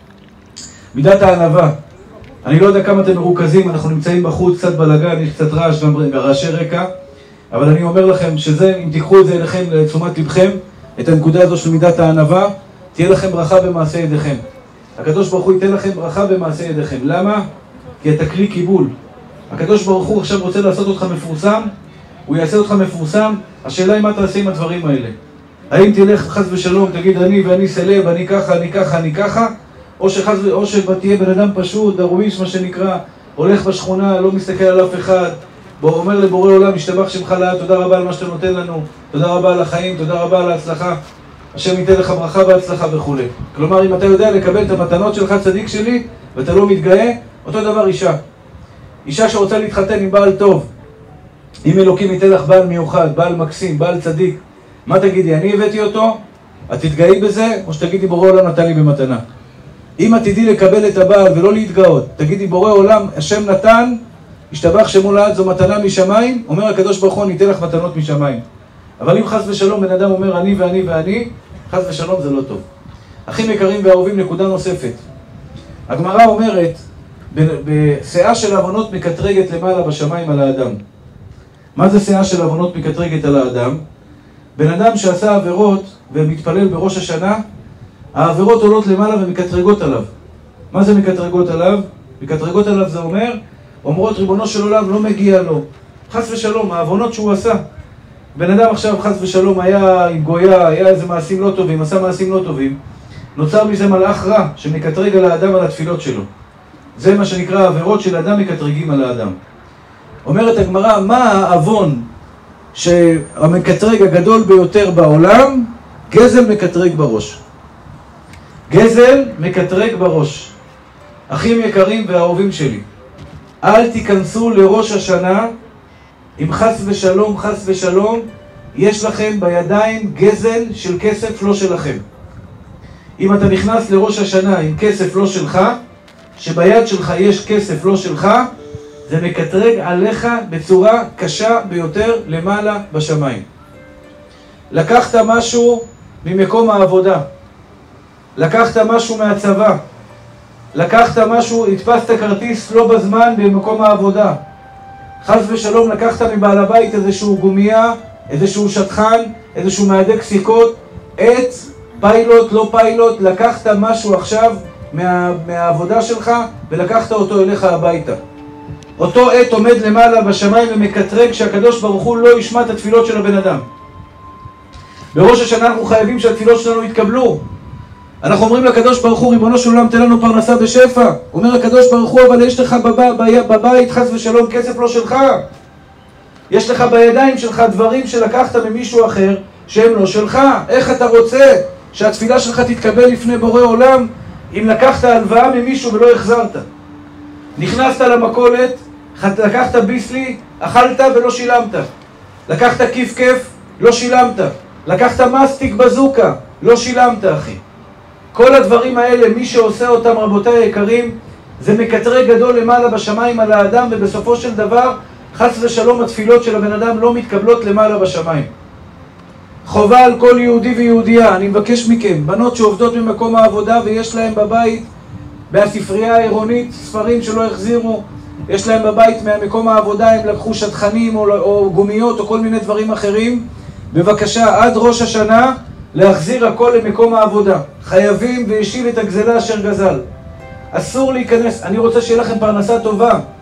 מידת הענווה. אני לא יודע כמה אתם מרוכזים, אנחנו נמצאים בחוץ, קצת בלגן, יש קצת רעש, גם רעשי רקע, אבל אני אומר לכם שזה, אם תיקחו את זה אליכם, לתשומת לבכם, את הנקודה הזו של מידת הענווה, תהיה לכם ברכה במעשה ידיכם. הקדוש ברוך הוא ייתן לכם ברכה במעשה ידיכם. למה? כי אתה כלי קיבול. הקדוש ברוך הוא עכשיו רוצה לעשות אותך מפורסם, הוא יעשה אותך מפורסם. השאלה היא מה תעשה עם הדברים האלה. האם תלך חס ושלום, תגיד אני ואני סלב, אני ככה, אני ככה, אני ככה, או שחס ו... או שתהיה בן אדם פשוט, דרוויש מה שנקרא, הולך בשכונה, לא מסתכל על אף אחד, בוא, אומר לבורא עולם, משתבח שמך לעד, תודה רבה על מה שאתה נותן לנו, תודה רבה על החיים, תודה רבה על ההצלחה, השם ייתן לך ברכה והצלחה וכו'. כלומר, אם אתה יודע לקבל את המתנות שלך, צדיק שלי, ואתה לא מתגאה, אותו דבר אישה. אישה שרוצה להתחתן עם בעל טוב, אם אלוקים ייתן לך בעל מיוחד, בעל מקסים, בעל צדיק, מה תגידי? אני הבאתי אותו? את תתגאי בזה? או שתגידי בורא עולם נתן לי במתנה? אם את תדעי לקבל את הבעל ולא להתגאות, תגידי בורא עולם, השם נתן, השתבח שמו לעד, זו מתנה משמיים, אומר הקדוש ברוך הוא, אני אתן לך מתנות משמיים. אבל אם חס ושלום בן אדם אומר אני ואני ואני, חס ושלום זה לא טוב. אחים יקרים ואהובים, נקודה נוספת. הגמרא אומרת, בשאה של עוונות מקטרגת למעלה בשמיים על האדם. מה זה שאה של עוונות מקטרגת על האדם? בן אדם שעשה עבירות ומתפלל בראש השנה, העבירות עולות למעלה ומקטרגות עליו. מה זה מקטרגות עליו? מקטרגות עליו זה אומר, אומרות ריבונו של עולם לא מגיע לו. חס ושלום, העוונות שהוא עשה. בן אדם עכשיו חס ושלום היה עם גויה, היה איזה מעשים לא טובים, עשה מעשים לא טובים. נוצר מזה מלאך רע שמקטרג על האדם על התפילות שלו. זה מה שנקרא העבירות של אדם מקטרגים על האדם. אומרת הגמרא, מה העוון שהמקטרג הגדול ביותר בעולם? גזל מקטרג בראש. גזל מקטרג בראש. אחים יקרים ואהובים שלי, אל תיכנסו לראש השנה אם חס ושלום, חס ושלום, יש לכם בידיים גזל של כסף לא שלכם. אם אתה נכנס לראש השנה עם כסף לא שלך, שביד שלך יש כסף לא שלך, זה מקטרג עליך בצורה קשה ביותר למעלה בשמיים. לקחת משהו ממקום העבודה, לקחת משהו מהצבא, לקחת משהו, הדפסת כרטיס לא בזמן במקום העבודה, חס ושלום לקחת מבעל הבית איזשהו גומיה, איזשהו שטחן, איזשהו מהדק סיכות, עץ, פיילוט, לא פיילוט, לקחת משהו עכשיו מה, מהעבודה שלך ולקחת אותו אליך הביתה. אותו עת עומד למעלה בשמיים ומקטרג שהקדוש ברוך הוא לא ישמע את התפילות של הבן אדם. בראש השנה אנחנו חייבים שהתפילות שלנו יתקבלו. אנחנו אומרים לקדוש ברוך הוא, ריבונו של עולם תן לנו פרנסה בשפע. אומר הקדוש ברוך הוא, אבל יש לך בבית, בבית חס ושלום כסף לא שלך. יש לך בידיים שלך דברים שלקחת ממישהו אחר שהם לא שלך. איך אתה רוצה שהתפילה שלך תתקבל לפני בורא עולם אם לקחת הלוואה ממישהו ולא החזרת? נכנסת למכולת, לקחת ביסלי, אכלת ולא שילמת. לקחת כיף כיף, לא שילמת. לקחת מסטיק בזוקה, לא שילמת אחי. כל הדברים האלה, מי שעושה אותם רבותיי היקרים, זה מקטרג גדול למעלה בשמיים על האדם, ובסופו של דבר, חס ושלום התפילות של הבן אדם לא מתקבלות למעלה בשמיים. חובה על כל יהודי ויהודייה, אני מבקש מכם, בנות שעובדות ממקום העבודה ויש להם בבית, בספרייה העירונית, ספרים שלא החזירו, יש להם בבית מהמקום העבודה, הם לקחו שטחנים או, או גומיות או כל מיני דברים אחרים, בבקשה עד ראש השנה, להחזיר הכל למקום העבודה. חייבים וישיב את הגזלה אשר גזל. אסור להיכנס. אני רוצה שיהיה לכם פרנסה טובה.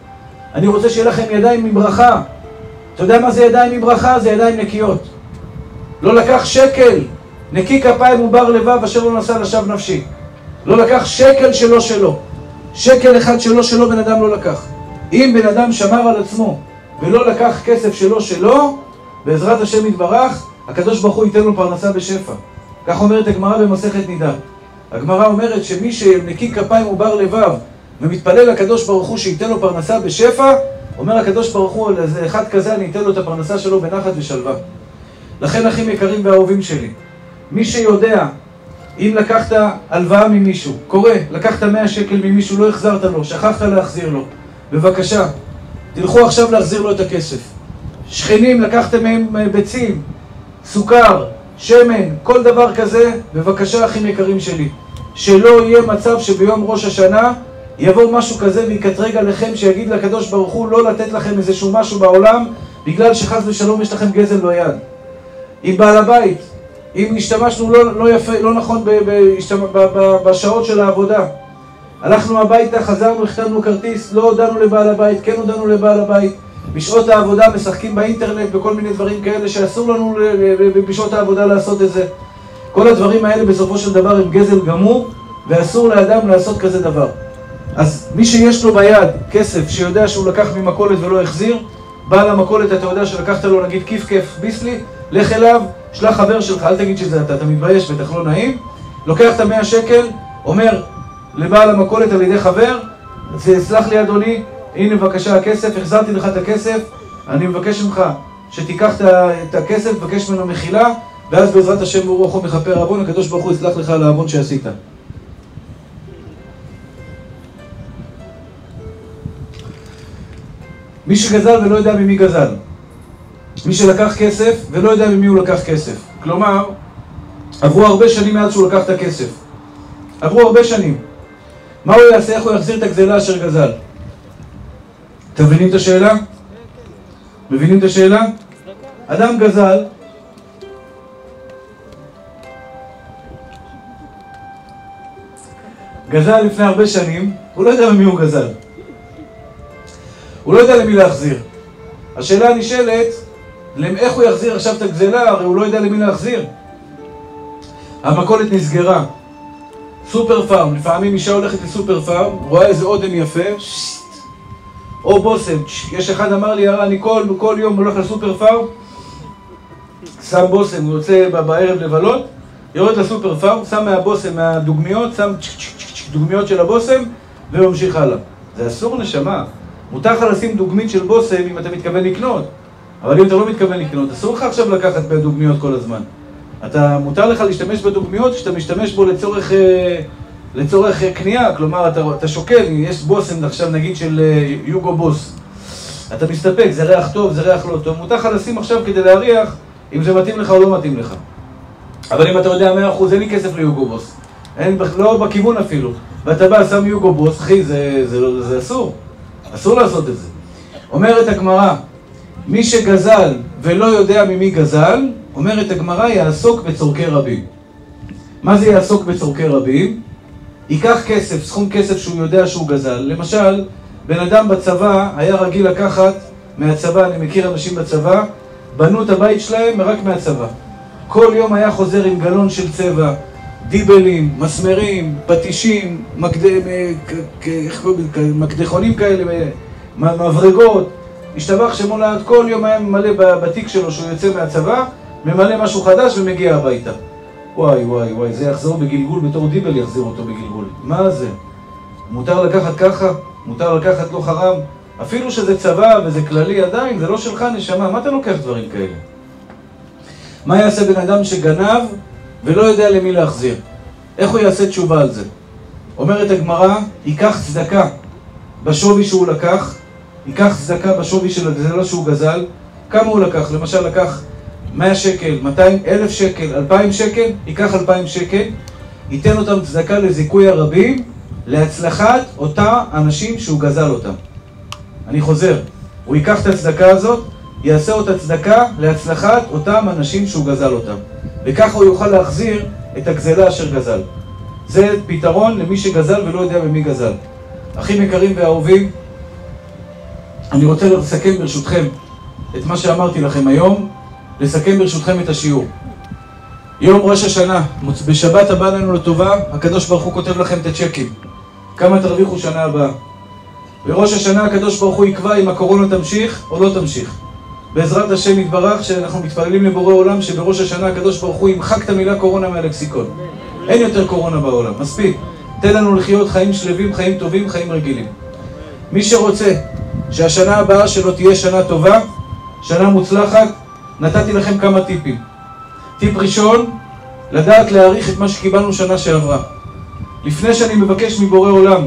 אני רוצה שיהיה לכם ידיים מברכה. אתה יודע מה זה ידיים מברכה? זה ידיים נקיות. לא לקח שקל, נקי כפיים ובר לבב אשר לא נשא לשווא נפשי. לא לקח שקל שלו שלו. שקל אחד שלו שלו בן אדם לא לקח. אם בן אדם שמר על עצמו ולא לקח כסף שלו שלו, בעזרת השם יתברך, הקדוש ברוך הוא ייתן לו פרנסה בשפע. כך אומרת הגמרא במסכת נידה. הגמרא אומרת שמי שנקי כפיים ובר לבב ומתפלל לקדוש ברוך הוא שייתן לו פרנסה בשפע, אומר הקדוש ברוך הוא, לאחד כזה אני אתן לו את הפרנסה שלו בנחת ושלווה. לכן אחים יקרים ואהובים שלי, מי שיודע, אם לקחת הלוואה ממישהו, קורא, לקחת מאה שקל ממישהו, לא החזרת לו, שכחת להחזיר לו, בבקשה, תלכו עכשיו להחזיר לו את הכסף. שכנים, לקחתם מהם ביצים, סוכר, שמן, כל דבר כזה, בבקשה אחים יקרים שלי, שלא יהיה מצב שביום ראש השנה יבוא משהו כזה ויקטרג עליכם, שיגיד לקדוש ברוך הוא לא לתת לכם איזשהו משהו בעולם, בגלל שחס ושלום יש לכם גזל ביד. עם בעל הבית, אם השתמשנו לא, לא יפה, לא נכון ב, ב, ב, ב, בשעות של העבודה, הלכנו הביתה, חזרנו, החתמנו כרטיס, לא הודענו לבעל הבית, כן הודענו לבעל הבית, בשעות העבודה משחקים באינטרנט וכל מיני דברים כאלה שאסור לנו בשעות העבודה לעשות את זה. כל הדברים האלה בסופו של דבר הם גזל גמור, ואסור לאדם לעשות כזה דבר. אז מי שיש לו ביד כסף שיודע שהוא לקח ממכולת ולא החזיר, בעל המכולת אתה יודע שלקחת לו נגיד כיף כיף ביסלי, לך אליו, שלח חבר שלך, אל תגיד שזה אתה, אתה מתבייש בטח לא נעים, לוקח את המאה שקל, אומר לבעל המכולת על ידי חבר, סלח לי אדוני, הנה בבקשה הכסף, החזרתי לך את הכסף, אני מבקש ממך שתיקח את הכסף, מבקש ממנו מחילה, ואז בעזרת השם ברוך הוא מכפר העוון, הקדוש ברוך הוא יסלח לך על העוון שעשית. מי שגזל ולא יודע ממי גזל, מי שלקח כסף ולא יודע ממי הוא לקח כסף, כלומר עברו הרבה שנים מאז שהוא לקח את הכסף, עברו הרבה שנים, מה הוא יעשה? איך הוא יחזיר את הגזלה אשר גזל? אתם מבינים את השאלה? מבינים את השאלה? אדם גזל, גזל לפני הרבה שנים, הוא לא יודע ממי הוא גזל, הוא לא יודע למי להחזיר. השאלה נשאלת, איך הוא יחזיר עכשיו את הגזלה? הרי הוא לא יודע למי להחזיר. המכולת נסגרה, סופר פארם, לפעמים אישה הולכת לסופר פארם, רואה איזה אודם יפה, או בוסם, יש אחד אמר לי, הרי אני כל, כל יום הולך לסופר פארם, שם בוסם, הוא יוצא בערב לבלות, יורד לסופר פארם, שם מהבוסם, מהדוגמיות, שם דוגמיות של הבוסם, וממשיך הלאה. זה אסור נשמה. מותר לך לשים דוגמית של בוסם אם אתה מתכוון לקנות, אבל אם אתה לא מתכוון לקנות, אסור לך עכשיו לקחת בדוגמיות כל הזמן. אתה, מותר לך להשתמש בדוגמיות שאתה משתמש בו לצורך, לצורך קנייה, כלומר אתה, אתה שוקל, יש בוסם עכשיו נגיד של יוגו בוס, אתה מסתפק, זה ריח טוב, זה ריח לא טוב, מותר לך לשים עכשיו כדי להריח אם זה מתאים לך או לא מתאים לך. אבל אם אתה יודע מאה אחוז, אין לי כסף ליוגו בוס, אין, לא בכיוון אפילו, ואתה בא, שם יוגו בוס, אחי, זה, זה, זה, זה אסור. אסור לעשות את זה. אומרת הגמרא, מי שגזל ולא יודע ממי גזל, אומרת הגמרא, יעסוק בצורכי רבים. מה זה יעסוק בצורכי רבים? ייקח כסף, סכום כסף שהוא יודע שהוא גזל. למשל, בן אדם בצבא היה רגיל לקחת מהצבא, אני מכיר אנשים בצבא, בנו את הבית שלהם רק מהצבא. כל יום היה חוזר עם גלון של צבע, דיבלים, מסמרים, פטישים, מקדחונים כאלה, מברגות, השתבח שמולד, כל יום היה ממלא בתיק שלו שהוא יוצא מהצבא, ממלא משהו חדש ומגיע הביתה. וואי וואי וואי, זה יחזור בגלגול, בתור דיבל יחזיר אותו בגלגול. מה זה? מותר לקחת ככה? מותר לקחת לא חרם? אפילו שזה צבא וזה כללי עדיין, זה לא שלך נשמה, מה אתה לוקח דברים כאלה? מה יעשה בן אדם שגנב ולא יודע למי להחזיר? איך הוא יעשה תשובה על זה? אומרת הגמרא, ייקח צדקה בשווי שהוא לקח, ייקח צדקה בשווי של הגזלה שהוא גזל. כמה הוא לקח? למשל לקח מאה שקל, מאתיים, אלף שקל, אלפיים שקל, ייקח אלפיים שקל, ייתן אותם צדקה לזיכוי הרבים, להצלחת אותה אנשים שהוא גזל אותם. אני חוזר, הוא ייקח את הצדקה הזאת, יעשה אותה צדקה להצלחת אותם אנשים שהוא גזל אותם, וככה הוא יוכל להחזיר את הגזלה אשר גזל. זה פתרון למי שגזל ולא יודע במי גזל. אחים יקרים ואהובים, אני רוצה לסכם ברשותכם את מה שאמרתי לכם היום, לסכם ברשותכם את השיעור. יום ראש השנה, בשבת הבא לנו לטובה, הקדוש ברוך הוא כותב לכם את הצ'קים. כמה תרוויחו שנה הבאה. בראש השנה הקדוש ברוך הוא יקבע אם הקורונה תמשיך או לא תמשיך. בעזרת השם יתברך שאנחנו מתפללים לבורא עולם שבראש השנה הקדוש ברוך הוא ימחק את המילה קורונה מהלקסיקון. אין יותר קורונה בעולם, מספיק. תן לנו לחיות חיים שלווים, חיים טובים, חיים רגילים. מי שרוצה שהשנה הבאה שלו תהיה שנה טובה, שנה מוצלחת, נתתי לכם כמה טיפים. טיפ ראשון, לדעת להעריך את מה שקיבלנו שנה שעברה. לפני שאני מבקש מבורא עולם,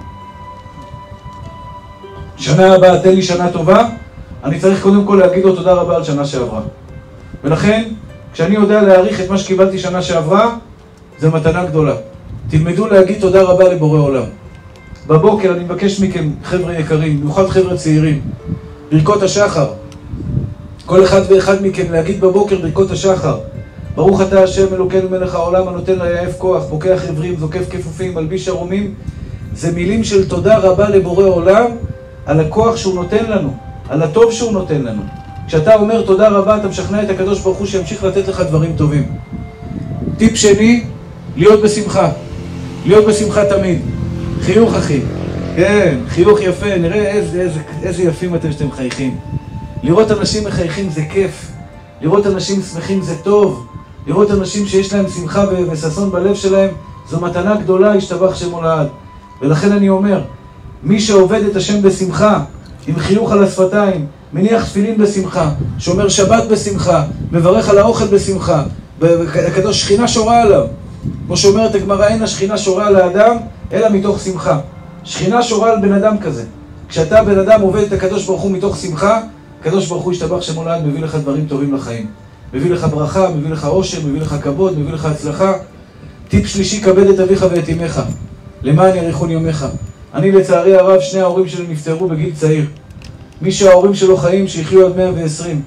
שנה הבאה תן לי שנה טובה, אני צריך קודם כל להגיד לו תודה רבה על שנה שעברה. ולכן, כשאני יודע להעריך את מה שקיבלתי שנה שעברה, זה מתנה גדולה. תלמדו להגיד תודה רבה לבורא עולם. בבוקר אני מבקש מכם, חבר'ה יקרים, במיוחד חבר'ה צעירים, ברכות השחר. כל אחד ואחד מכם להגיד בבוקר ברכות השחר. ברוך אתה השם אלוקינו מלך העולם הנותן לעייף כוח, פוקח עברים, זוקף כפופים, מלביש ערומים. זה מילים של תודה רבה לבורא עולם על הכוח שהוא נותן לנו, על הטוב שהוא נותן לנו. כשאתה אומר תודה רבה, אתה משכנע את הקדוש ברוך הוא שימשיך לתת לך דברים טובים. טיפ שני, להיות בשמחה. להיות בשמחה תמיד. חיוך אחי. כן, חיוך יפה. נראה איזה, איזה, איזה יפים אתם שאתם חייכים. לראות אנשים מחייכים זה כיף. לראות אנשים שמחים זה טוב. לראות אנשים שיש להם שמחה וששון בלב שלהם, זו מתנה גדולה, ישתבח שמו לעד. ולכן אני אומר, מי שעובד את השם בשמחה, עם חיוך על השפתיים, מניח תפילין בשמחה, שומר שבת בשמחה, מברך על האוכל בשמחה, הקדוש שכינה שורה עליו. כמו שאומרת הגמרא, אין השכינה שורה על האדם, אלא מתוך שמחה. שכינה שורה על בן אדם כזה. כשאתה בן אדם עובד את הקדוש ברוך הוא מתוך שמחה, הקדוש ברוך הוא ישתבח שמו לעד, מביא לך דברים טובים לחיים. מביא לך ברכה, מביא לך עושר, מביא לך כבוד, מביא לך הצלחה. טיפ שלישי, כבד את אביך ואת אמך, למען יאריכון ימיך. אני לצערי הרב, שני ההורים שלי נפטרו בגיל צעיר. מי שההורים שלו חיים, שיחיו עד מאה ועשרים.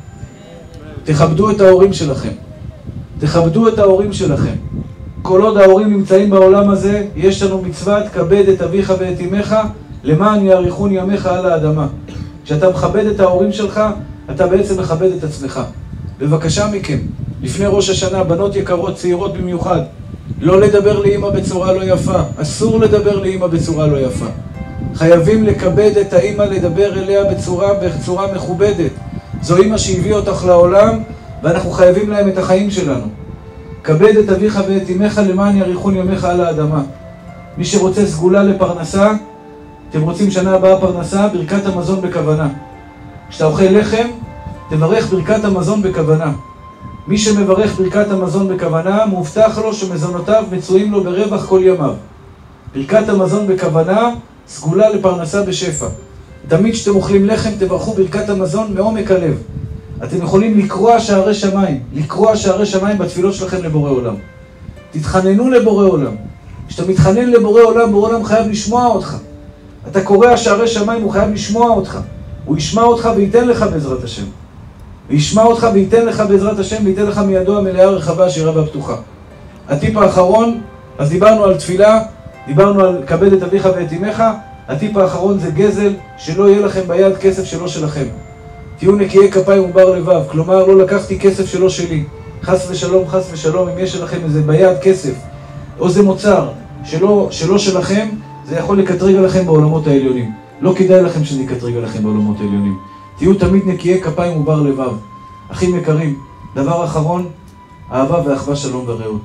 תכבדו את ההורים שלכם. תכבדו את ההורים שלכם. כל עוד ההורים נמצאים בעולם הזה, יש לנו מצוות כבד את אביך ואת אמך, למען יאריכון ימיך על האדמה. כשאתה מכבד את ההורים שלך, אתה בעצם מכבד את עצמך. בבקשה מכם, לפני ראש השנה, בנות יקרות, צעירות במיוחד, לא לדבר לאמא בצורה לא יפה. אסור לדבר לאמא בצורה לא יפה. חייבים לכבד את האמא, לדבר אליה בצורה, בצורה מכובדת. זו אמא שהביא אותך לעולם, ואנחנו חייבים להם את החיים שלנו. כבד את אביך ואת אמך למען יאריכון ימיך על האדמה. מי שרוצה סגולה לפרנסה, אתם רוצים שנה הבאה פרנסה, ברכת המזון בכוונה. כשאתה אוכל לחם, תברך ברכת המזון בכוונה. מי שמברך ברכת המזון בכוונה, מובטח לו שמזונותיו מצויים לו ברווח כל ימיו. ברכת המזון בכוונה, סגולה לפרנסה בשפע. תמיד שאתם אוכלים לחם, תברכו ברכת המזון מעומק הלב. אתם יכולים לקרוע שערי שמיים, לקרוע שערי שמיים בתפילות שלכם לבורא עולם. תתחננו לבורא עולם. כשאתה מתחנן לבורא עולם, בורא עולם חייב לשמוע אותך. אתה קורע שערי שמיים, הוא חייב לשמוע אותך. הוא ישמע אותך וייתן לך בעזרת השם. וישמע אותך וייתן לך בעזרת השם, וייתן לך מידו המלאה הרחבה, השירה והפתוחה. הטיפ האחרון, אז דיברנו על תפילה, דיברנו על כבד את אביך ואת אמך. הטיפ האחרון זה גזל, שלא יהיה לכם ביד כסף שלא שלכם. תהיו נקיי כפיים ובר לבב, כלומר לא לקחתי כסף שלא שלי. חס ושלום, חס ושלום, אם יש לכם איזה ביד כסף, או זה מוצר שלא, שלא שלכם, זה יכול לקטרג עליכם בעולמות העליונים. לא כדאי לכם שזה יקטרג עליכם בעולמות העליונים. תהיו תמיד נקיי כפיים ובר לבב. אחים יקרים, דבר אחרון, אהבה ואחווה, שלום ורעות.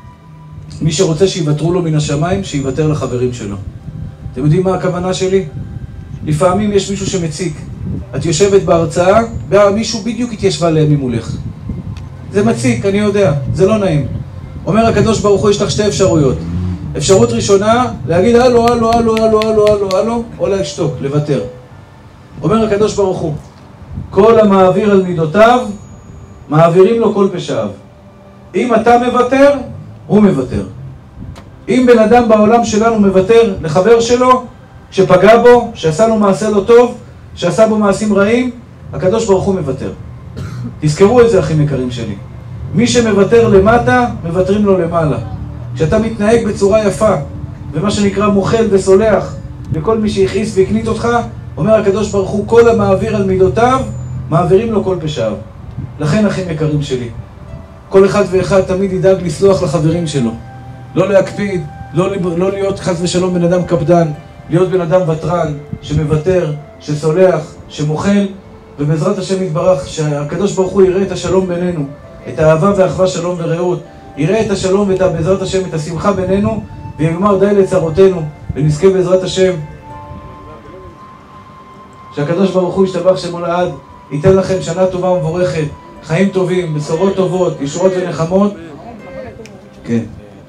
מי שרוצה שיוותרו לו מן השמיים, שיוותר לחברים שלו. אתם יודעים מה הכוונה שלי? לפעמים יש מישהו שמציק. את יושבת בהרצאה, ומישהו בדיוק התיישבה להם ממולך. זה מציק, אני יודע, זה לא נעים. אומר הקדוש ברוך הוא, יש לך שתי אפשרויות. אפשרות ראשונה, להגיד הלו, הלו, הלו, הלו, הלו, הלו, הלו, או להשתוק, לוותר. אומר הקדוש ברוך הוא, כל המעביר על מידותיו, מעבירים לו כל פשעיו. אם אתה מוותר, הוא מוותר. אם בן אדם בעולם שלנו מוותר לחבר שלו, שפגע בו, שעשה לו מעשה לא טוב, שעשה בו מעשים רעים, הקדוש ברוך הוא מוותר. תזכרו את זה, אחים יקרים שלי. מי שמוותר למטה, מוותרים לו למעלה. כשאתה מתנהג בצורה יפה, ומה שנקרא מוחל וסולח, לכל מי שהכעיס והקנית אותך, אומר הקדוש ברוך הוא, כל המעביר על מידותיו, מעבירים לו כל פשעיו. לכן אחים יקרים שלי, כל אחד ואחד תמיד ידאג לסלוח לחברים שלו. לא להקפיד, לא, לא להיות חס ושלום בן אדם קפדן, להיות בן אדם ותרן, שמוותר, שסולח, שמוחל, ובעזרת השם יתברך, שהקדוש ברוך הוא יראה את השלום בינינו, את האהבה והאחווה, שלום ורעות, יראה את השלום ואת בעזרת השם את השמחה בינינו, ויגמר די לצרותינו, ונזכה בעזרת השם שהקדוש ברוך הוא ישתבח שמו לעד, ייתן לכם שנה טובה ומבורכת, חיים טובים, בשורות טובות, ישועות ונחמות. כן.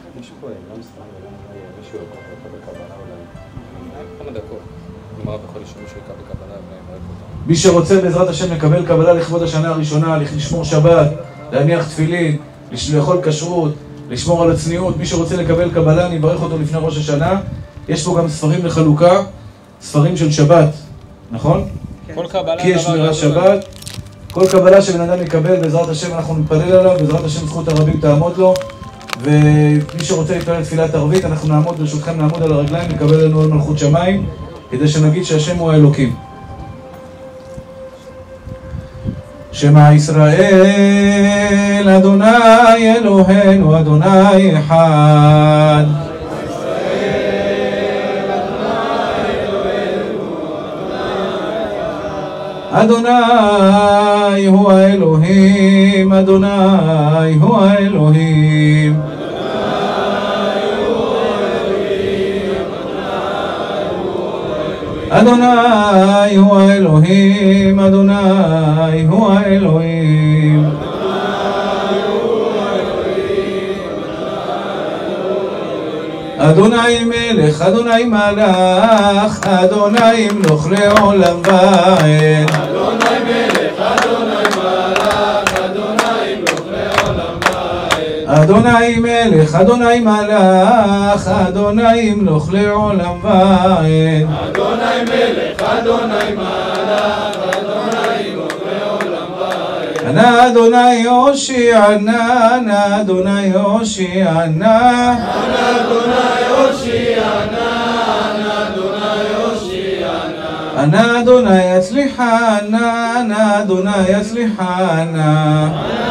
מי שרוצה בעזרת השם לקבל קבלה לכבוד השנה הראשונה, לשמור שבת, להניח תפילין, לאכול כשרות, לשמור על הצניעות, מי שרוצה לקבל קבלה, אני אברך אותו לפני ראש השנה. יש פה גם ספרים לחלוקה, ספרים של שבת, נכון? כל קבלה, כי יש שמירת שבת, כל קבלה שבן אדם יקבל, בעזרת השם אנחנו נתפלל עליו, בעזרת השם זכות הרבים תעמוד לו, ומי שרוצה להתפלל תפילת ערבית, אנחנו נעמוד, ברשותכם נעמוד על הרגליים, נקבל לנו על מלכות שמיים, כדי שנגיד שהשם הוא האלוקים. שמע ישראל, אדוני אלוהינו, אדוני אחד. אדוני הוא האלוהים, אדוני הוא האלוהים. אדוני הוא האלוהים, אדוני הוא האלוהים. אדוני מלך, אדוני מלך, אדוני מלוך לעולם ועד. אדוני מלך, אדוני מלך, אדוני מלוך לעולם ועד. אדוני מלך, אדוני מלך, אדוני מלוך לעולם ועד. אדוני מלך, אדוני מלך, אדוני מלוך לעולם ועד. אנא אדוני הושיענה, אנא אדוני הושיענה. אנא אדוני הושיענה, אנא אדוני הושיענה. אנא אדוני יצליחנה, אנא אדוני יצליחנה.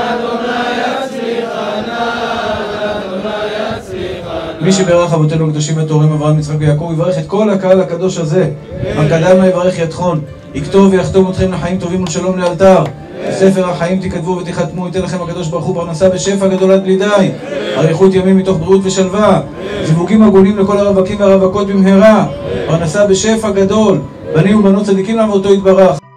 מי שברך אבותינו הקדושים הטהורים אברהם יצחק ויעקב יברך את כל הקהל הקדוש הזה. הקדמה יברך יתחון, יכתוב ויחתום אתכם לחיים טובים ולשלום לאלתר. בספר החיים תכתבו ותחתמו, ייתן לכם הקדוש ברוך הוא פרנסה בשפע גדול עד בלי די, אריכות ימים מתוך בריאות ושלווה, זיווגים הגונים לכל הרווקים והרווקות במהרה, פרנסה בשפע גדול, בנים ובנות צדיקים לעבודתו יתברך.